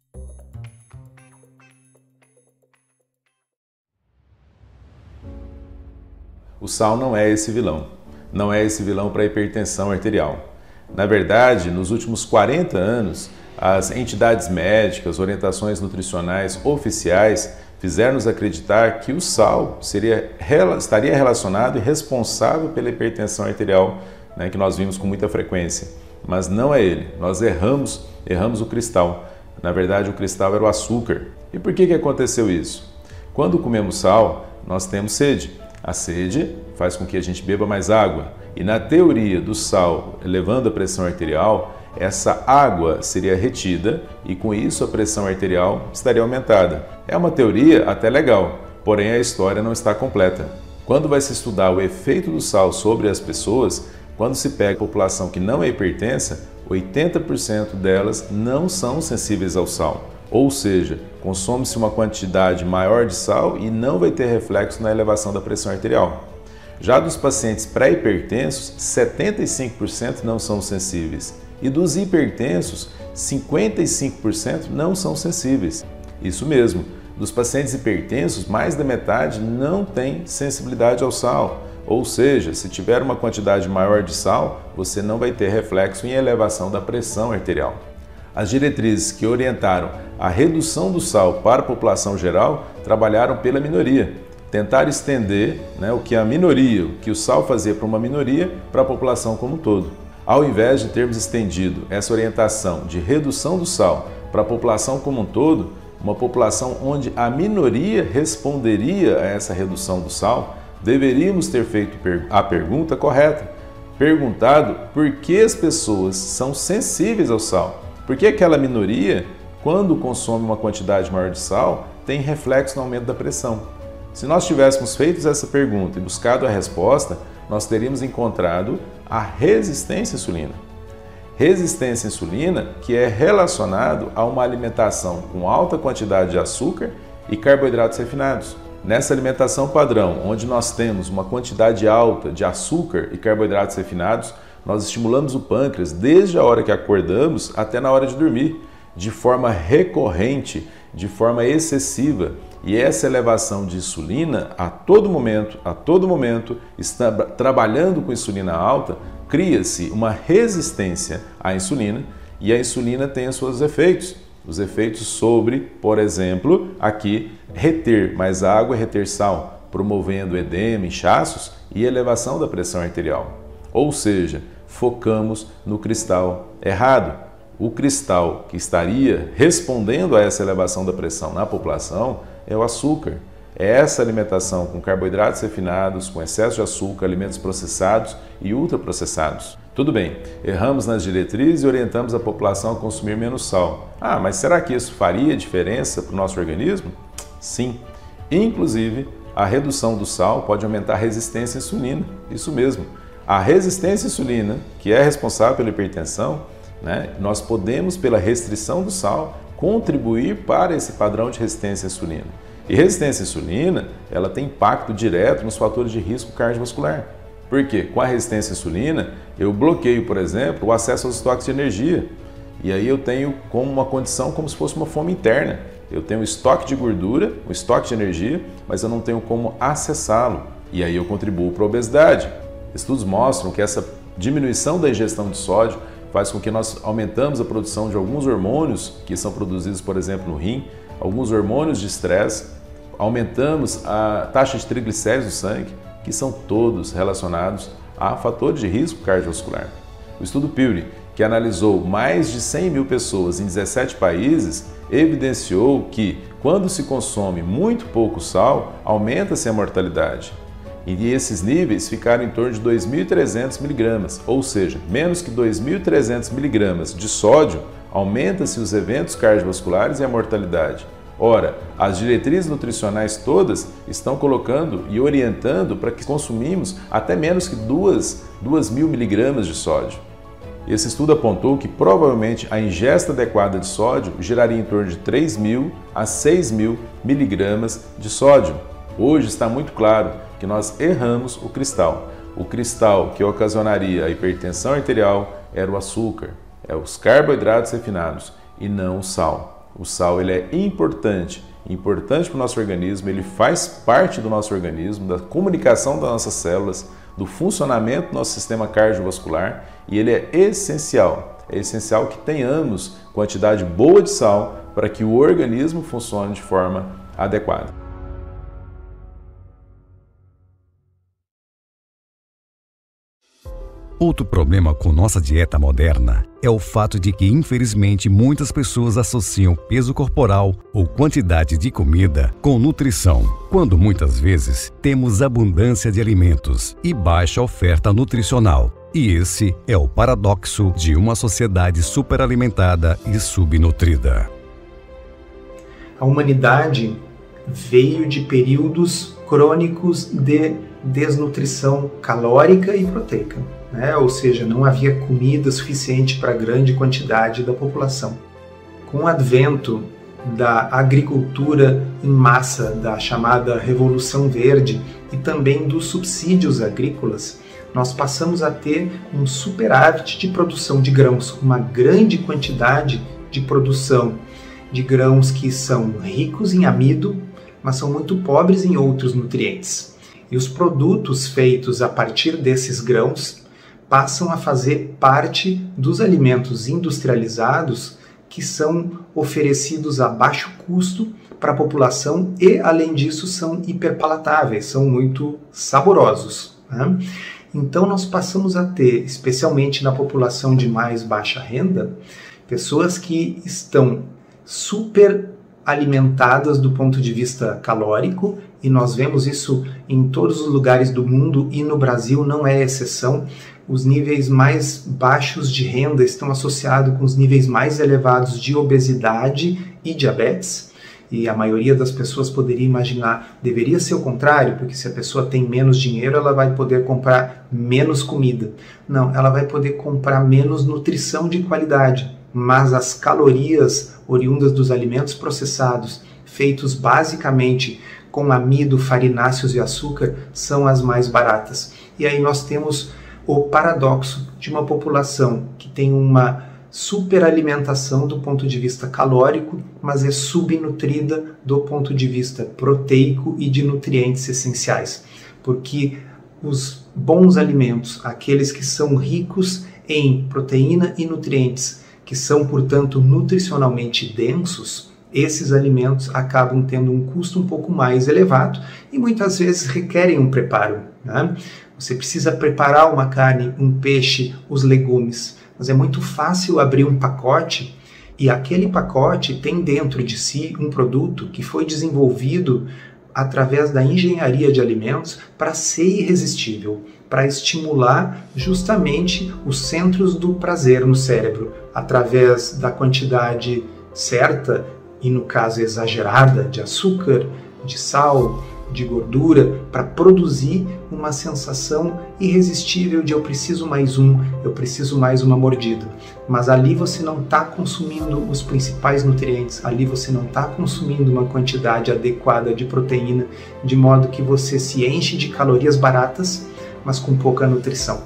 W: O sal não é esse vilão. Não é esse vilão para a hipertensão arterial. Na verdade, nos últimos 40 anos, as entidades médicas, orientações nutricionais oficiais fizeram-nos acreditar que o sal estaria relacionado e responsável pela hipertensão arterial, né, que nós vimos com muita frequência. Mas não é ele. Nós erramos o cristal. Na verdade, o cristal era o açúcar. E por que aconteceu isso? Quando comemos sal, nós temos sede. A sede faz com que a gente beba mais água. E na teoria do sal elevando a pressão arterial, essa água seria retida e com isso a pressão arterial estaria aumentada. É uma teoria até legal, porém a história não está completa. Quando vai se estudar o efeito do sal sobre as pessoas, quando se pega a população que não é hipertensa, 80% delas não são sensíveis ao sal. Ou seja, consome-se uma quantidade maior de sal e não vai ter reflexo na elevação da pressão arterial. Já dos pacientes pré-hipertensos, 75% não são sensíveis. E dos hipertensos, 55% não são sensíveis. Isso mesmo, dos pacientes hipertensos, mais da metade não tem sensibilidade ao sal. Ou seja, se tiver uma quantidade maior de sal, você não vai ter reflexo em elevação da pressão arterial. As diretrizes que orientaram a redução do sal para a população geral trabalharam pela minoria. Tentaram estender o que a minoria, o que o sal fazia para uma minoria, para a população como um todo. Ao invés de termos estendido essa orientação de redução do sal para a população como um todo, uma população onde a minoria responderia a essa redução do sal, deveríamos ter feito a pergunta correta. Perguntado por que as pessoas são sensíveis ao sal. Por que aquela minoria, quando consome uma quantidade maior de sal, tem reflexo no aumento da pressão? Se nós tivéssemos feito essa pergunta e buscado a resposta, nós teríamos encontrado a resistência à insulina. Resistência à insulina que é relacionado a uma alimentação com alta quantidade de açúcar e carboidratos refinados. Nessa alimentação padrão, onde nós temos uma quantidade alta de açúcar e carboidratos refinados, nós estimulamos o pâncreas desde a hora que acordamos até na hora de dormir, de forma recorrente, de forma excessiva. E essa elevação de insulina, a todo momento, está trabalhando com insulina alta, cria-se uma resistência à insulina e a insulina tem os seus efeitos. Os efeitos sobre, por exemplo, aqui, reter mais água e reter sal, promovendo edema, inchaços e elevação da pressão arterial. Ou seja, focamos no cristal errado. O cristal que estaria respondendo a essa elevação da pressão na população é o açúcar. É essa alimentação com carboidratos refinados, com excesso de açúcar, alimentos processados e ultraprocessados. Tudo bem, erramos nas diretrizes e orientamos a população a consumir menos sal. Ah, mas será que isso faria diferença para o nosso organismo? Sim. Inclusive, a redução do sal pode aumentar a resistência à insulina. Isso mesmo. A resistência à insulina, que é responsável pela hipertensão, nós podemos, pela restrição do sal, contribuir para esse padrão de resistência à insulina. E resistência à insulina, ela tem impacto direto nos fatores de risco cardiovascular. Por quê? Com a resistência à insulina, eu bloqueio, por exemplo, o acesso aos estoques de energia. E aí eu tenho como uma condição como se fosse uma fome interna. Eu tenho um estoque de gordura, um estoque de energia, mas eu não tenho como acessá-lo. E aí eu contribuo para a obesidade. Estudos mostram que essa diminuição da ingestão de sódio faz com que nós aumentamos a produção de alguns hormônios que são produzidos, por exemplo, no rim, alguns hormônios de estresse, aumentamos a taxa de triglicéridos no sangue, que são todos relacionados a fatores de risco cardiovascular. O estudo Puri, que analisou mais de 100 mil pessoas em 17 países, evidenciou que, quando se consome muito pouco sal, aumenta-se a mortalidade. E esses níveis ficaram em torno de 2.300 mg, ou seja, menos que 2.300 mg de sódio, aumenta-se os eventos cardiovasculares e a mortalidade. Ora, as diretrizes nutricionais todas estão colocando e orientando para que consumimos até menos que 2.000 mg de sódio. Esse estudo apontou que provavelmente a ingesta adequada de sódio geraria em torno de 3.000 a 6.000 mg de sódio. Hoje está muito claro que nós erramos o cristal. O cristal que ocasionaria a hipertensão arterial era o açúcar, os carboidratos refinados e não o sal. O sal ele é importante para o nosso organismo, ele faz parte do nosso organismo, da comunicação das nossas células, do funcionamento do nosso sistema cardiovascular e ele é essencial. É essencial que tenhamos quantidade boa de sal para que o organismo funcione de forma adequada.
A: Outro problema com nossa dieta moderna é o fato de que, infelizmente, muitas pessoas associam peso corporal ou quantidade de comida com nutrição, quando muitas vezes temos abundância de alimentos e baixa oferta nutricional. E esse é o paradoxo de uma sociedade superalimentada e subnutrida.
H: A humanidade veio de períodos crônicos de desnutrição calórica e proteica, né? Ou seja, não havia comida suficiente para grande quantidade da população. Com o advento da agricultura em massa, da chamada Revolução Verde e também dos subsídios agrícolas, nós passamos a ter um superávit de produção de grãos, uma grande quantidade de produção de grãos que são ricos em amido, mas são muito pobres em outros nutrientes. E os produtos feitos a partir desses grãos passam a fazer parte dos alimentos industrializados que são oferecidos a baixo custo para a população e, além disso, são hiperpalatáveis, são muito saborosos, né? Então nós passamos a ter, especialmente na população de mais baixa renda, pessoas que estão super alimentadas do ponto de vista calórico, e nós vemos isso em todos os lugares do mundo e no Brasil não é exceção. Os níveis mais baixos de renda estão associados com os níveis mais elevados de obesidade e diabetes. E a maioria das pessoas poderia imaginar, deveria ser o contrário, porque se a pessoa tem menos dinheiro, ela vai poder comprar menos comida. Não, ela vai poder comprar menos nutrição de qualidade, mas as calorias oriundas dos alimentos processados, feitos basicamente com amido, farináceos e açúcar, são as mais baratas. E aí nós temos o paradoxo de uma população que tem uma superalimentação do ponto de vista calórico, mas é subnutrida do ponto de vista proteico e de nutrientes essenciais. Porque os bons alimentos, aqueles que são ricos em proteína e nutrientes, que são, portanto, nutricionalmente densos, esses alimentos acabam tendo um custo um pouco mais elevado e muitas vezes requerem um preparo, né? Você precisa preparar uma carne, um peixe, os legumes, mas é muito fácil abrir um pacote e aquele pacote tem dentro de si um produto que foi desenvolvido através da engenharia de alimentos para ser irresistível, para estimular justamente os centros do prazer no cérebro, através da quantidade certa e, no caso, exagerada de açúcar, de sal, de gordura, para produzir uma sensação irresistível de eu preciso mais uma mordida. Mas ali você não está consumindo os principais nutrientes, ali você não está consumindo uma quantidade adequada de proteína, de modo que você se enche de calorias baratas, mas com pouca nutrição.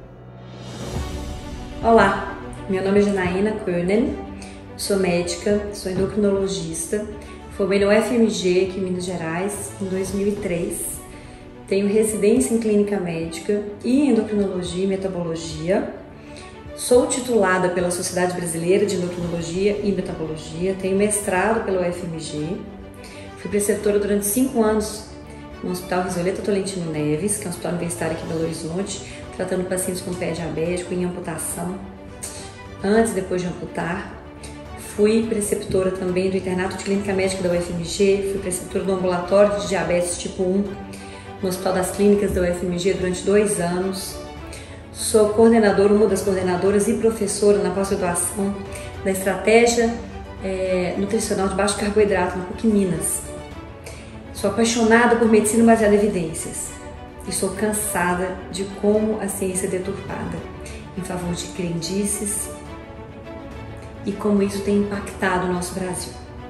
J: Olá, meu nome é Janaína Koenen, sou médica, sou endocrinologista, formei no UFMG aqui em Minas Gerais em 2003, tenho residência em clínica médica e endocrinologia e metabologia, sou titulada pela Sociedade Brasileira de Endocrinologia e Metabologia, tenho mestrado pela UFMG, fui preceptora durante 5 anos no Hospital Risoleta Tolentino Neves, que é um hospital universitário aqui em Belo Horizonte, tratando pacientes com pé diabético em amputação, antes e depois de amputar. Fui preceptora também do internato de clínica médica da UFMG, fui preceptora do ambulatório de diabetes tipo 1 no Hospital das Clínicas da UFMG durante 2 anos. Sou coordenadora, uma das coordenadoras e professora na pós-graduação da estratégia nutricional de baixo carboidrato na PUC Minas. Sou apaixonada por medicina baseada em evidências e sou cansada de como a ciência é deturpada em favor de crendices e como isso tem impactado o nosso Brasil.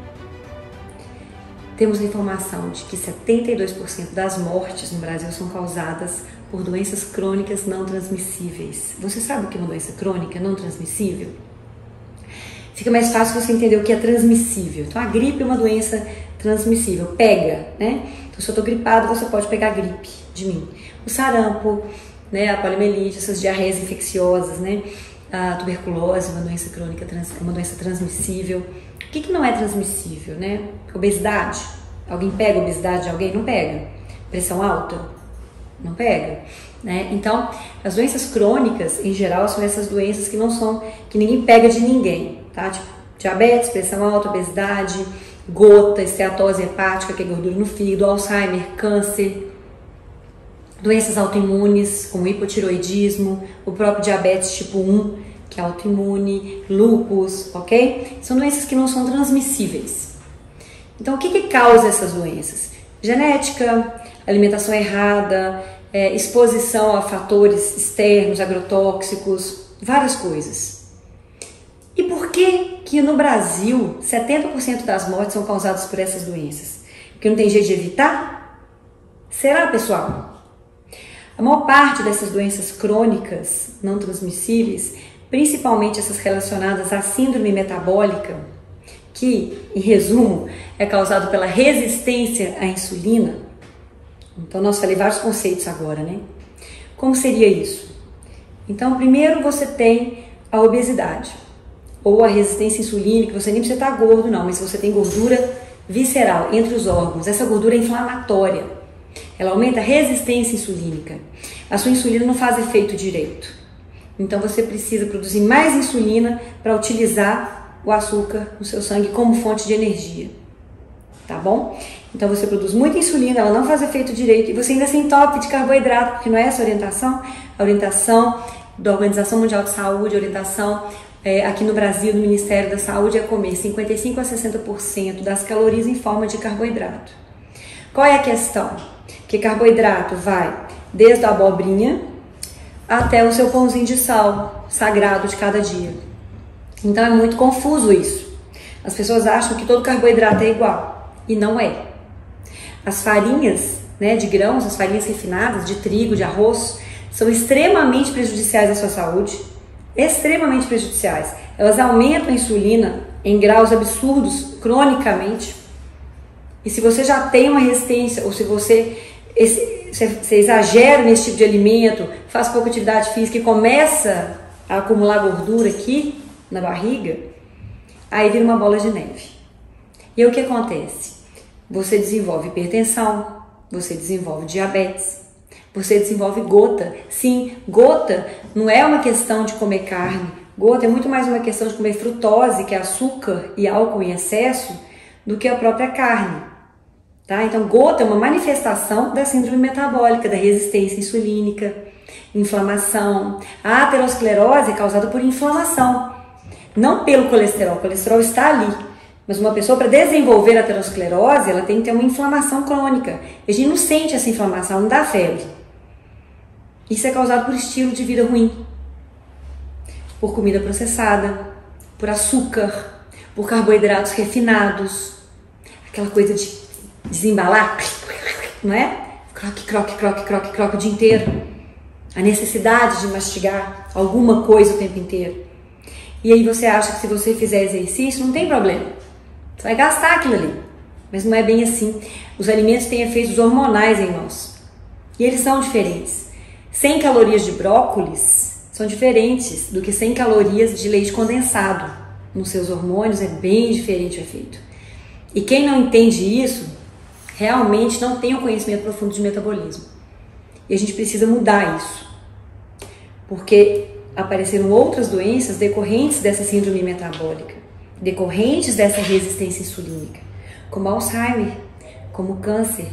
J: Temos a informação de que 72% das mortes no Brasil são causadas por doenças crônicas não transmissíveis. Você sabe o que é uma doença crônica não transmissível? Fica mais fácil você entender o que é transmissível. Então a gripe é uma doença transmissível, pega, né? Então se eu estou gripada, você pode pegar a gripe de mim. O sarampo, né, a poliomielite, essas diarreias infecciosas, né? A tuberculose, uma doença crônica, uma doença transmissível. O que não é transmissível, né? Obesidade. Alguém pega a obesidade de alguém? Não pega. Pressão alta? Não pega. né? Então, as doenças crônicas, em geral, são essas doenças que ninguém pega de ninguém, tá? Tipo, diabetes, pressão alta, obesidade, gota, esteatose hepática, que é gordura no fígado, Alzheimer, câncer, doenças autoimunes, como hipotiroidismo, o próprio diabetes tipo 1, que é autoimune, lúpus, ok? São doenças que não são transmissíveis. Então, o que causa essas doenças? Genética, alimentação errada, exposição a fatores externos, agrotóxicos, várias coisas. E por que no Brasil 70% das mortes são causadas por essas doenças? Porque não tem jeito de evitar? Será, pessoal? A maior parte dessas doenças crônicas não transmissíveis, principalmente essas relacionadas à síndrome metabólica, que, em resumo, é causado pela resistência à insulina. Então, nós falei vários conceitos agora, né? Como seria isso? Então, primeiro você tem a obesidade, ou a resistência insulínica. Você nem precisa estar gordo, não, mas você tem gordura visceral entre os órgãos. Essa gordura é inflamatória. Ela aumenta a resistência insulínica. A sua insulina não faz efeito direito. Então, você precisa produzir mais insulina para utilizar o açúcar no seu sangue como fonte de energia, tá bom? Então você produz muita insulina, ela não faz efeito direito e você ainda se entope de carboidrato, porque não é essa a orientação? A orientação da Organização Mundial de Saúde, a orientação aqui no Brasil, do Ministério da Saúde, é comer 55% a 60% das calorias em forma de carboidrato. Qual é a questão? Que carboidrato vai desde a abobrinha até o seu pãozinho de sal sagrado de cada dia. Então é muito confuso isso. As pessoas acham que todo carboidrato é igual e não é. As farinhas, né, de grãos, as farinhas refinadas, de trigo, de arroz, são extremamente prejudiciais à sua saúde, extremamente prejudiciais. Elas aumentam a insulina em graus absurdos, cronicamente. E se você já tem uma resistência, ou se você exagera nesse tipo de alimento, faz pouca atividade física e começa a acumular gordura aqui na barriga, aí vira uma bola de neve. E aí o que acontece? Você desenvolve hipertensão, você desenvolve diabetes, você desenvolve gota. Sim, gota não é uma questão de comer carne, gota é muito mais uma questão de comer frutose, que é açúcar e álcool em excesso, do que a própria carne. Tá? Então, gota é uma manifestação da síndrome metabólica, da resistência insulínica, inflamação. A aterosclerose é causada por inflamação, não pelo colesterol. O colesterol está ali. Mas uma pessoa, para desenvolver a aterosclerose, ela tem que ter uma inflamação crônica. A gente não sente essa inflamação, não dá febre. Isso é causado por estilo de vida ruim, por comida processada, por açúcar, por carboidratos refinados, aquela coisa de desembalar, não é? Croque, croque, croque, croque, croque o dia inteiro. A necessidade de mastigar alguma coisa o tempo inteiro. E aí você acha que se você fizer exercício, não tem problema. Você vai gastar aquilo ali. Mas não é bem assim. Os alimentos têm efeitos hormonais em nós. E eles são diferentes. 100 calorias de brócolis são diferentes do que 100 calorias de leite condensado. Nos seus hormônios é bem diferente o efeito. E quem não entende isso, realmente não tem um conhecimento profundo de metabolismo. E a gente precisa mudar isso. Porque apareceram outras doenças decorrentes dessa síndrome metabólica, decorrentes dessa resistência insulínica, como Alzheimer, como câncer.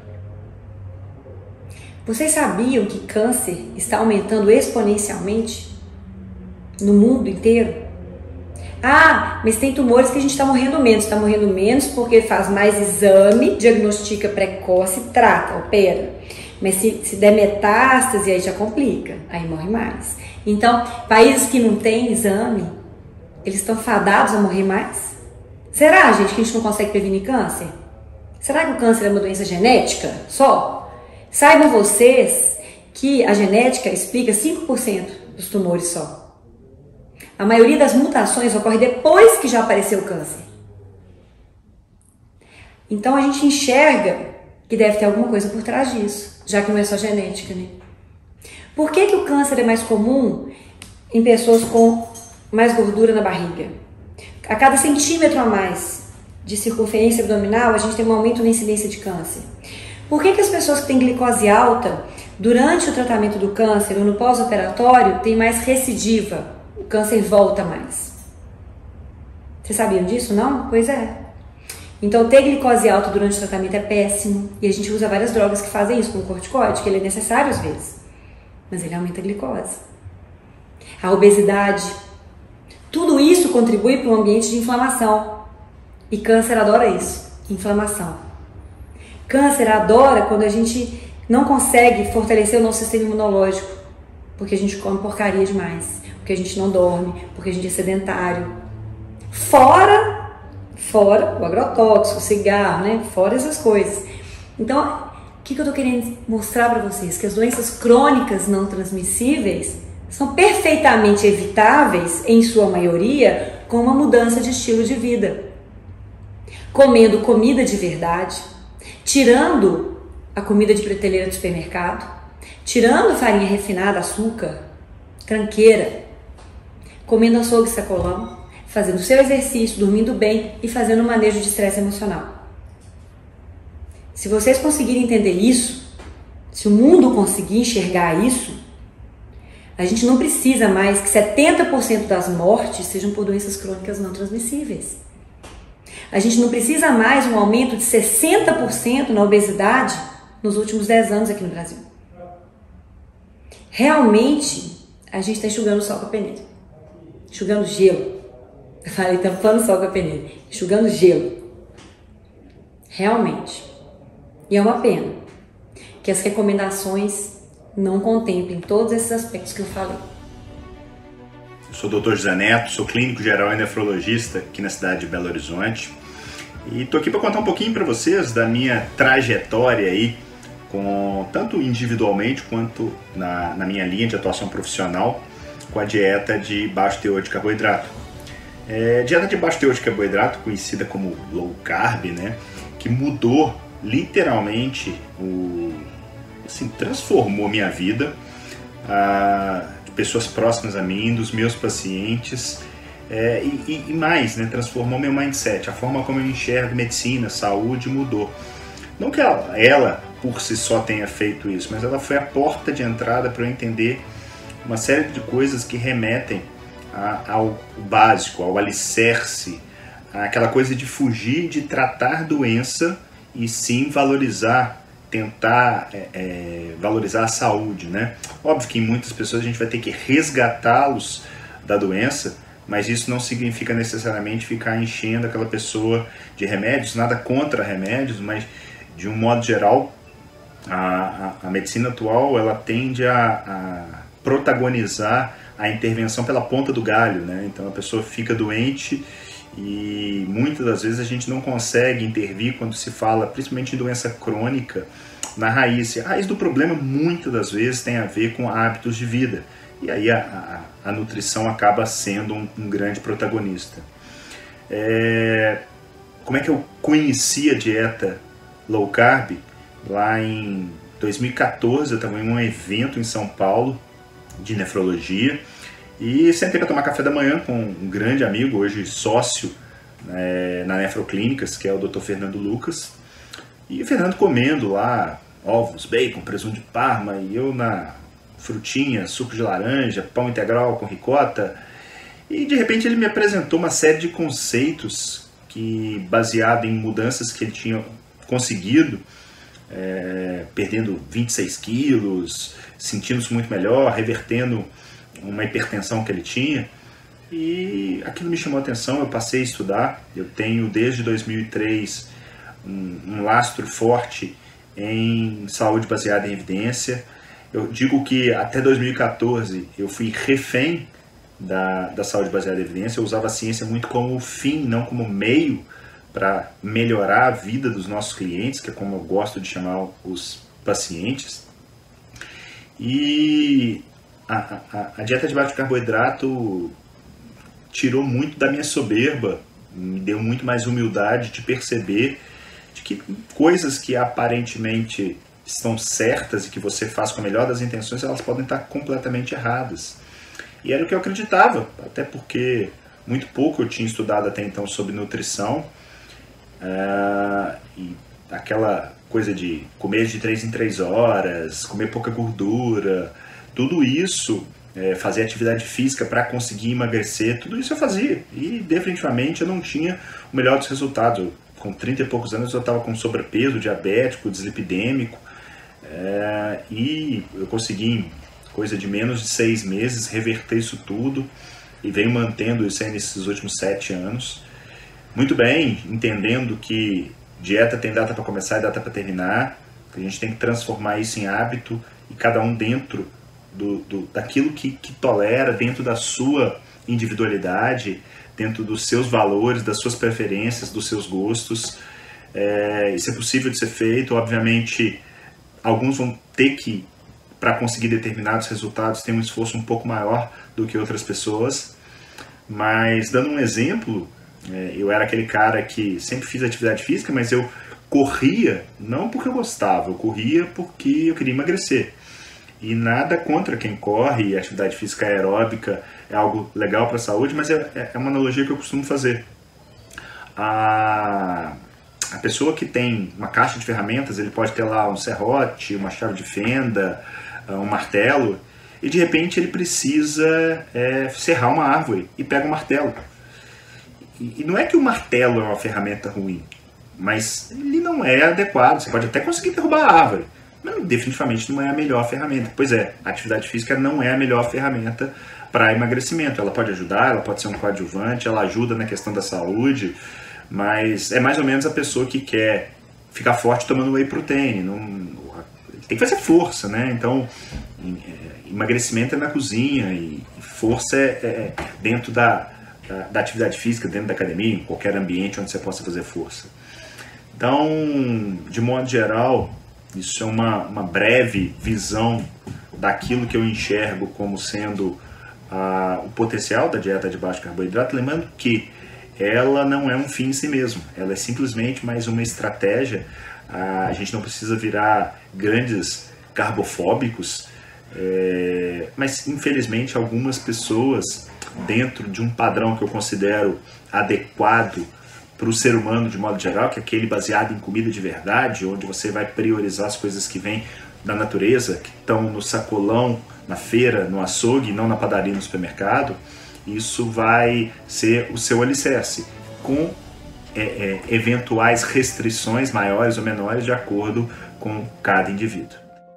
J: Vocês sabiam que câncer está aumentando exponencialmente no mundo inteiro? Ah, mas tem tumores que a gente está morrendo menos. Está morrendo menos porque faz mais exame, diagnostica precoce, trata, opera. Mas se der metástase, aí já complica, aí morre mais. Então, países que não têm exame, eles estão fadados a morrer mais? Será, gente, que a gente não consegue prevenir câncer? Será que o câncer é uma doença genética só? Saibam vocês que a genética explica 5% dos tumores só. A maioria das mutações ocorre depois que já apareceu o câncer. Então, a gente enxerga que deve ter alguma coisa por trás disso, já que não é só genética, né? Por que o câncer é mais comum em pessoas com mais gordura na barriga? A cada centímetro a mais de circunferência abdominal, a gente tem um aumento na incidência de câncer. Por que as pessoas que têm glicose alta Durante o tratamento do câncer ou no pós-operatório, tem mais recidiva. O câncer volta mais. Vocês sabiam disso, não? Pois é. Então, ter glicose alta durante o tratamento é péssimo. E a gente usa várias drogas que fazem isso, como o corticoide, que ele é necessário às vezes. Mas ele aumenta a glicose. A obesidade. Tudo isso contribui para um ambiente de inflamação. E câncer adora isso. Inflamação. Câncer adora quando a gente não consegue fortalecer o nosso sistema imunológico. Porque a gente come porcaria demais. Porque a gente não dorme. Porque a gente é sedentário. Fora o agrotóxico, o cigarro, né? Fora essas coisas. Então, o que eu tô querendo mostrar para vocês? Que as doenças crônicas não transmissíveis são perfeitamente evitáveis, em sua maioria, com uma mudança de estilo de vida. Comendo comida de verdade, tirando a comida de prateleira do supermercado, tirando farinha refinada, açúcar, tranqueira, comendo açougue e sacolão, fazendo o seu exercício, dormindo bem e fazendo um manejo de estresse emocional. Se vocês conseguirem entender isso, se o mundo conseguir enxergar isso, a gente não precisa mais que 70% das mortes sejam por doenças crônicas não transmissíveis. A gente não precisa mais um aumento de 60% na obesidade nos últimos 10 anos aqui no Brasil. Realmente, a gente está enxugando o sol com a peneira. Enxugando gelo. Eu falei, tampando sol com a peneira. Enxugando gelo. Realmente. E é uma pena que as recomendações não contemplem todos esses aspectos que eu falei.
C: Eu sou o Dr. José Neto, sou clínico geral e nefrologista aqui na cidade de Belo Horizonte. E estou aqui para contar um pouquinho para vocês da minha trajetória aí, tanto individualmente quanto na minha linha de atuação profissional, com a dieta de baixo teor de carboidrato. Dieta de baixo teor de carboidrato, conhecida como low carb, né, que mudou literalmente, transformou minha vida, de pessoas próximas a mim, dos meus pacientes, e mais, né, transformou meu mindset, a forma como eu enxergo medicina, saúde mudou. Não que ela por si só tenha feito isso, mas ela foi a porta de entrada para eu entender uma série de coisas que remetem ao básico, ao alicerce, aquela coisa de fugir de tratar doença e sim valorizar, tentar valorizar a saúde, né? Óbvio que em muitas pessoas a gente vai ter que resgatá-los da doença, mas isso não significa necessariamente ficar enchendo aquela pessoa de remédios, nada contra remédios, mas de um modo geral a medicina atual ela tende a protagonizar a intervenção pela ponta do galho, né? Então a pessoa fica doente e muitas das vezes a gente não consegue intervir quando se fala, principalmente em doença crônica, na raiz. A raiz do problema muitas das vezes tem a ver com hábitos de vida e aí a nutrição acaba sendo um grande protagonista. Como é que eu conheci a dieta low carb? Lá em 2014 eu estava em um evento em São Paulo de nefrologia e sentei para tomar café da manhã com um grande amigo, hoje sócio na Nefroclínicas, que é o Dr. Fernando Lucas, e o Fernando comendo lá ovos, bacon, presunto de Parma, e eu na frutinha, suco de laranja, pão integral com ricota, e de repente ele me apresentou uma série de conceitos que, baseado em mudanças que ele tinha conseguido, perdendo 26 quilos, sentindo-se muito melhor, revertendo uma hipertensão que ele tinha, e aquilo me chamou a atenção. Eu passei a estudar. Eu tenho desde 2003 um lastro forte em saúde baseada em evidência. Eu digo que até 2014 eu fui refém da saúde baseada em evidência. Eu usava a ciência muito como fim, não como meio para melhorar a vida dos nossos clientes, que é como eu gosto de chamar os pacientes. E a dieta de baixo carboidrato tirou muito da minha soberba, me deu muito mais humildade de perceber de que coisas que aparentemente estão certas e que você faz com a melhor das intenções, elas podem estar completamente erradas. E era o que eu acreditava, até porque muito pouco eu tinha estudado até então sobre nutrição, e aquela coisa de comer de 3 em 3 horas, comer pouca gordura, tudo isso, fazer atividade física para conseguir emagrecer, tudo isso eu fazia. E definitivamente eu não tinha o melhor dos resultados. Com 30 e poucos anos eu estava com sobrepeso, diabético, dislipidêmico, e eu consegui, em coisa de menos de 6 meses, reverter isso tudo e venho mantendo isso aí nesses últimos 7 anos. Muito bem, entendendo que dieta tem data para começar e data para terminar, que a gente tem que transformar isso em hábito e cada um dentro daquilo que tolera, dentro da sua individualidade, dentro dos seus valores, das suas preferências, dos seus gostos. Isso é possível de ser feito. Obviamente, alguns vão ter que, para conseguir determinados resultados, ter um esforço um pouco maior do que outras pessoas. Mas, dando um exemplo, eu era aquele cara que sempre fiz atividade física, mas eu corria não porque eu gostava, eu corria porque eu queria emagrecer. E nada contra quem corre, e atividade física aeróbica é algo legal para a saúde, mas é uma analogia que eu costumo fazer. A pessoa que tem uma caixa de ferramentas, ele pode ter lá um serrote, uma chave de fenda, um martelo, e de repente ele precisa serrar uma árvore e pega um martelo. E não é que o martelo é uma ferramenta ruim, mas ele não é adequado. Você pode até conseguir derrubar a árvore, mas definitivamente não é a melhor ferramenta. Pois é, a atividade física não é a melhor ferramenta para emagrecimento. Ela pode ajudar, ela pode ser um coadjuvante, ela ajuda na questão da saúde, mas é mais ou menos a pessoa que quer ficar forte tomando whey protein. Tem que fazer força, né? Então, emagrecimento é na cozinha e força é dentro da atividade física, dentro da academia, em qualquer ambiente onde você possa fazer força. Então, de modo geral, isso é uma breve visão daquilo que eu enxergo como sendo o potencial da dieta de baixo carboidrato, lembrando que ela não é um fim em si mesmo, ela é simplesmente mais uma estratégia. A gente não precisa virar grandes carbofóbicos, mas infelizmente algumas pessoas, dentro de um padrão que eu considero adequado para o ser humano de modo geral, que é aquele baseado em comida de verdade, onde você vai priorizar as coisas que vêm da natureza, que estão no sacolão, na feira, no açougue, não na padaria, no supermercado, isso vai ser o seu alicerce, com eventuais restrições maiores ou menores de acordo com cada indivíduo.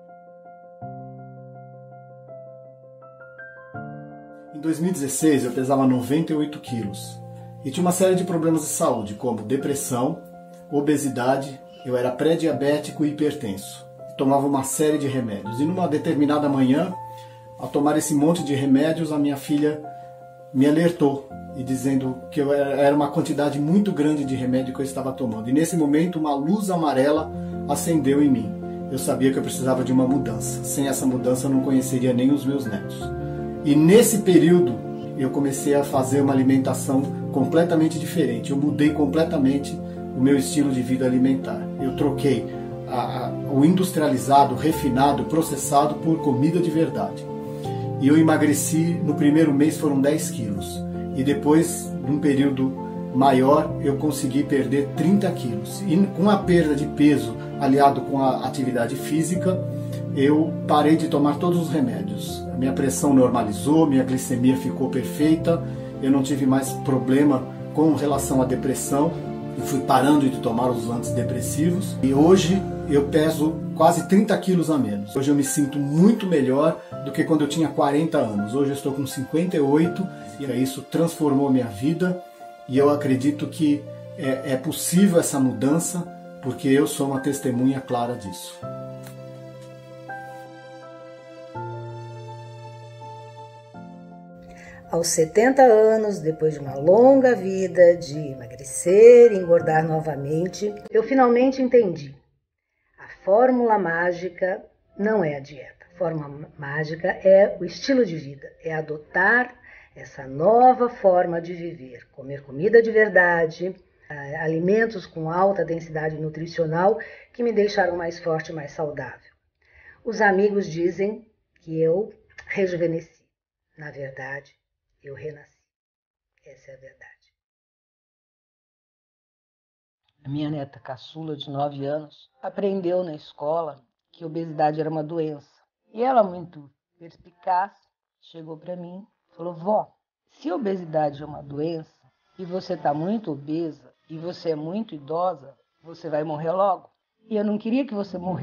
L: Em 2016 eu pesava 98 quilos e tinha uma série de problemas de saúde, como depressão, obesidade, eu era pré-diabético e hipertenso. Tomava uma série de remédios e numa determinada manhã, ao tomar esse monte de remédios, a minha filha me alertou e dizendo que era uma quantidade muito grande de remédio que eu estava tomando. E nesse momento uma luz amarela acendeu em mim. Eu sabia que eu precisava de uma mudança. Sem essa mudança eu não conheceria nem os meus netos. E nesse período eu comecei a fazer uma alimentação completamente diferente. Eu mudei completamente o meu estilo de vida alimentar. Eu troquei o industrializado, refinado, processado por comida de verdade. E eu emagreci, no primeiro mês foram 10 quilos. E depois, num período maior, eu consegui perder 30 quilos. E com a perda de peso, aliado com a atividade física, eu parei de tomar todos os remédios. A minha pressão normalizou, minha glicemia ficou perfeita, eu não tive mais problema com relação à depressão. Eu fui parando de tomar os antidepressivos e hoje eu peso quase 30 quilos a menos. Hoje eu me sinto muito melhor do que quando eu tinha 40 anos. Hoje eu estou com 58 e isso transformou minha vida e eu acredito que é possível essa mudança porque eu sou uma testemunha clara disso.
M: Aos 70 anos, depois de uma longa vida de emagrecer e engordar novamente, eu finalmente entendi. A fórmula mágica não é a dieta. A fórmula mágica é o estilo de vida, é adotar essa nova forma de viver. Comer comida de verdade, alimentos com alta densidade nutricional que me deixaram mais forte e mais saudável. Os amigos dizem que eu rejuvenesci. Na verdade, eu renasci. Essa é a verdade. A minha neta caçula, de 9 anos, aprendeu na escola que a obesidade era uma doença. E ela, muito perspicaz, chegou para mim e falou: vó, se a obesidade é uma doença e você está muito obesa e você é muito idosa, você vai morrer logo. E eu não queria que você morresse.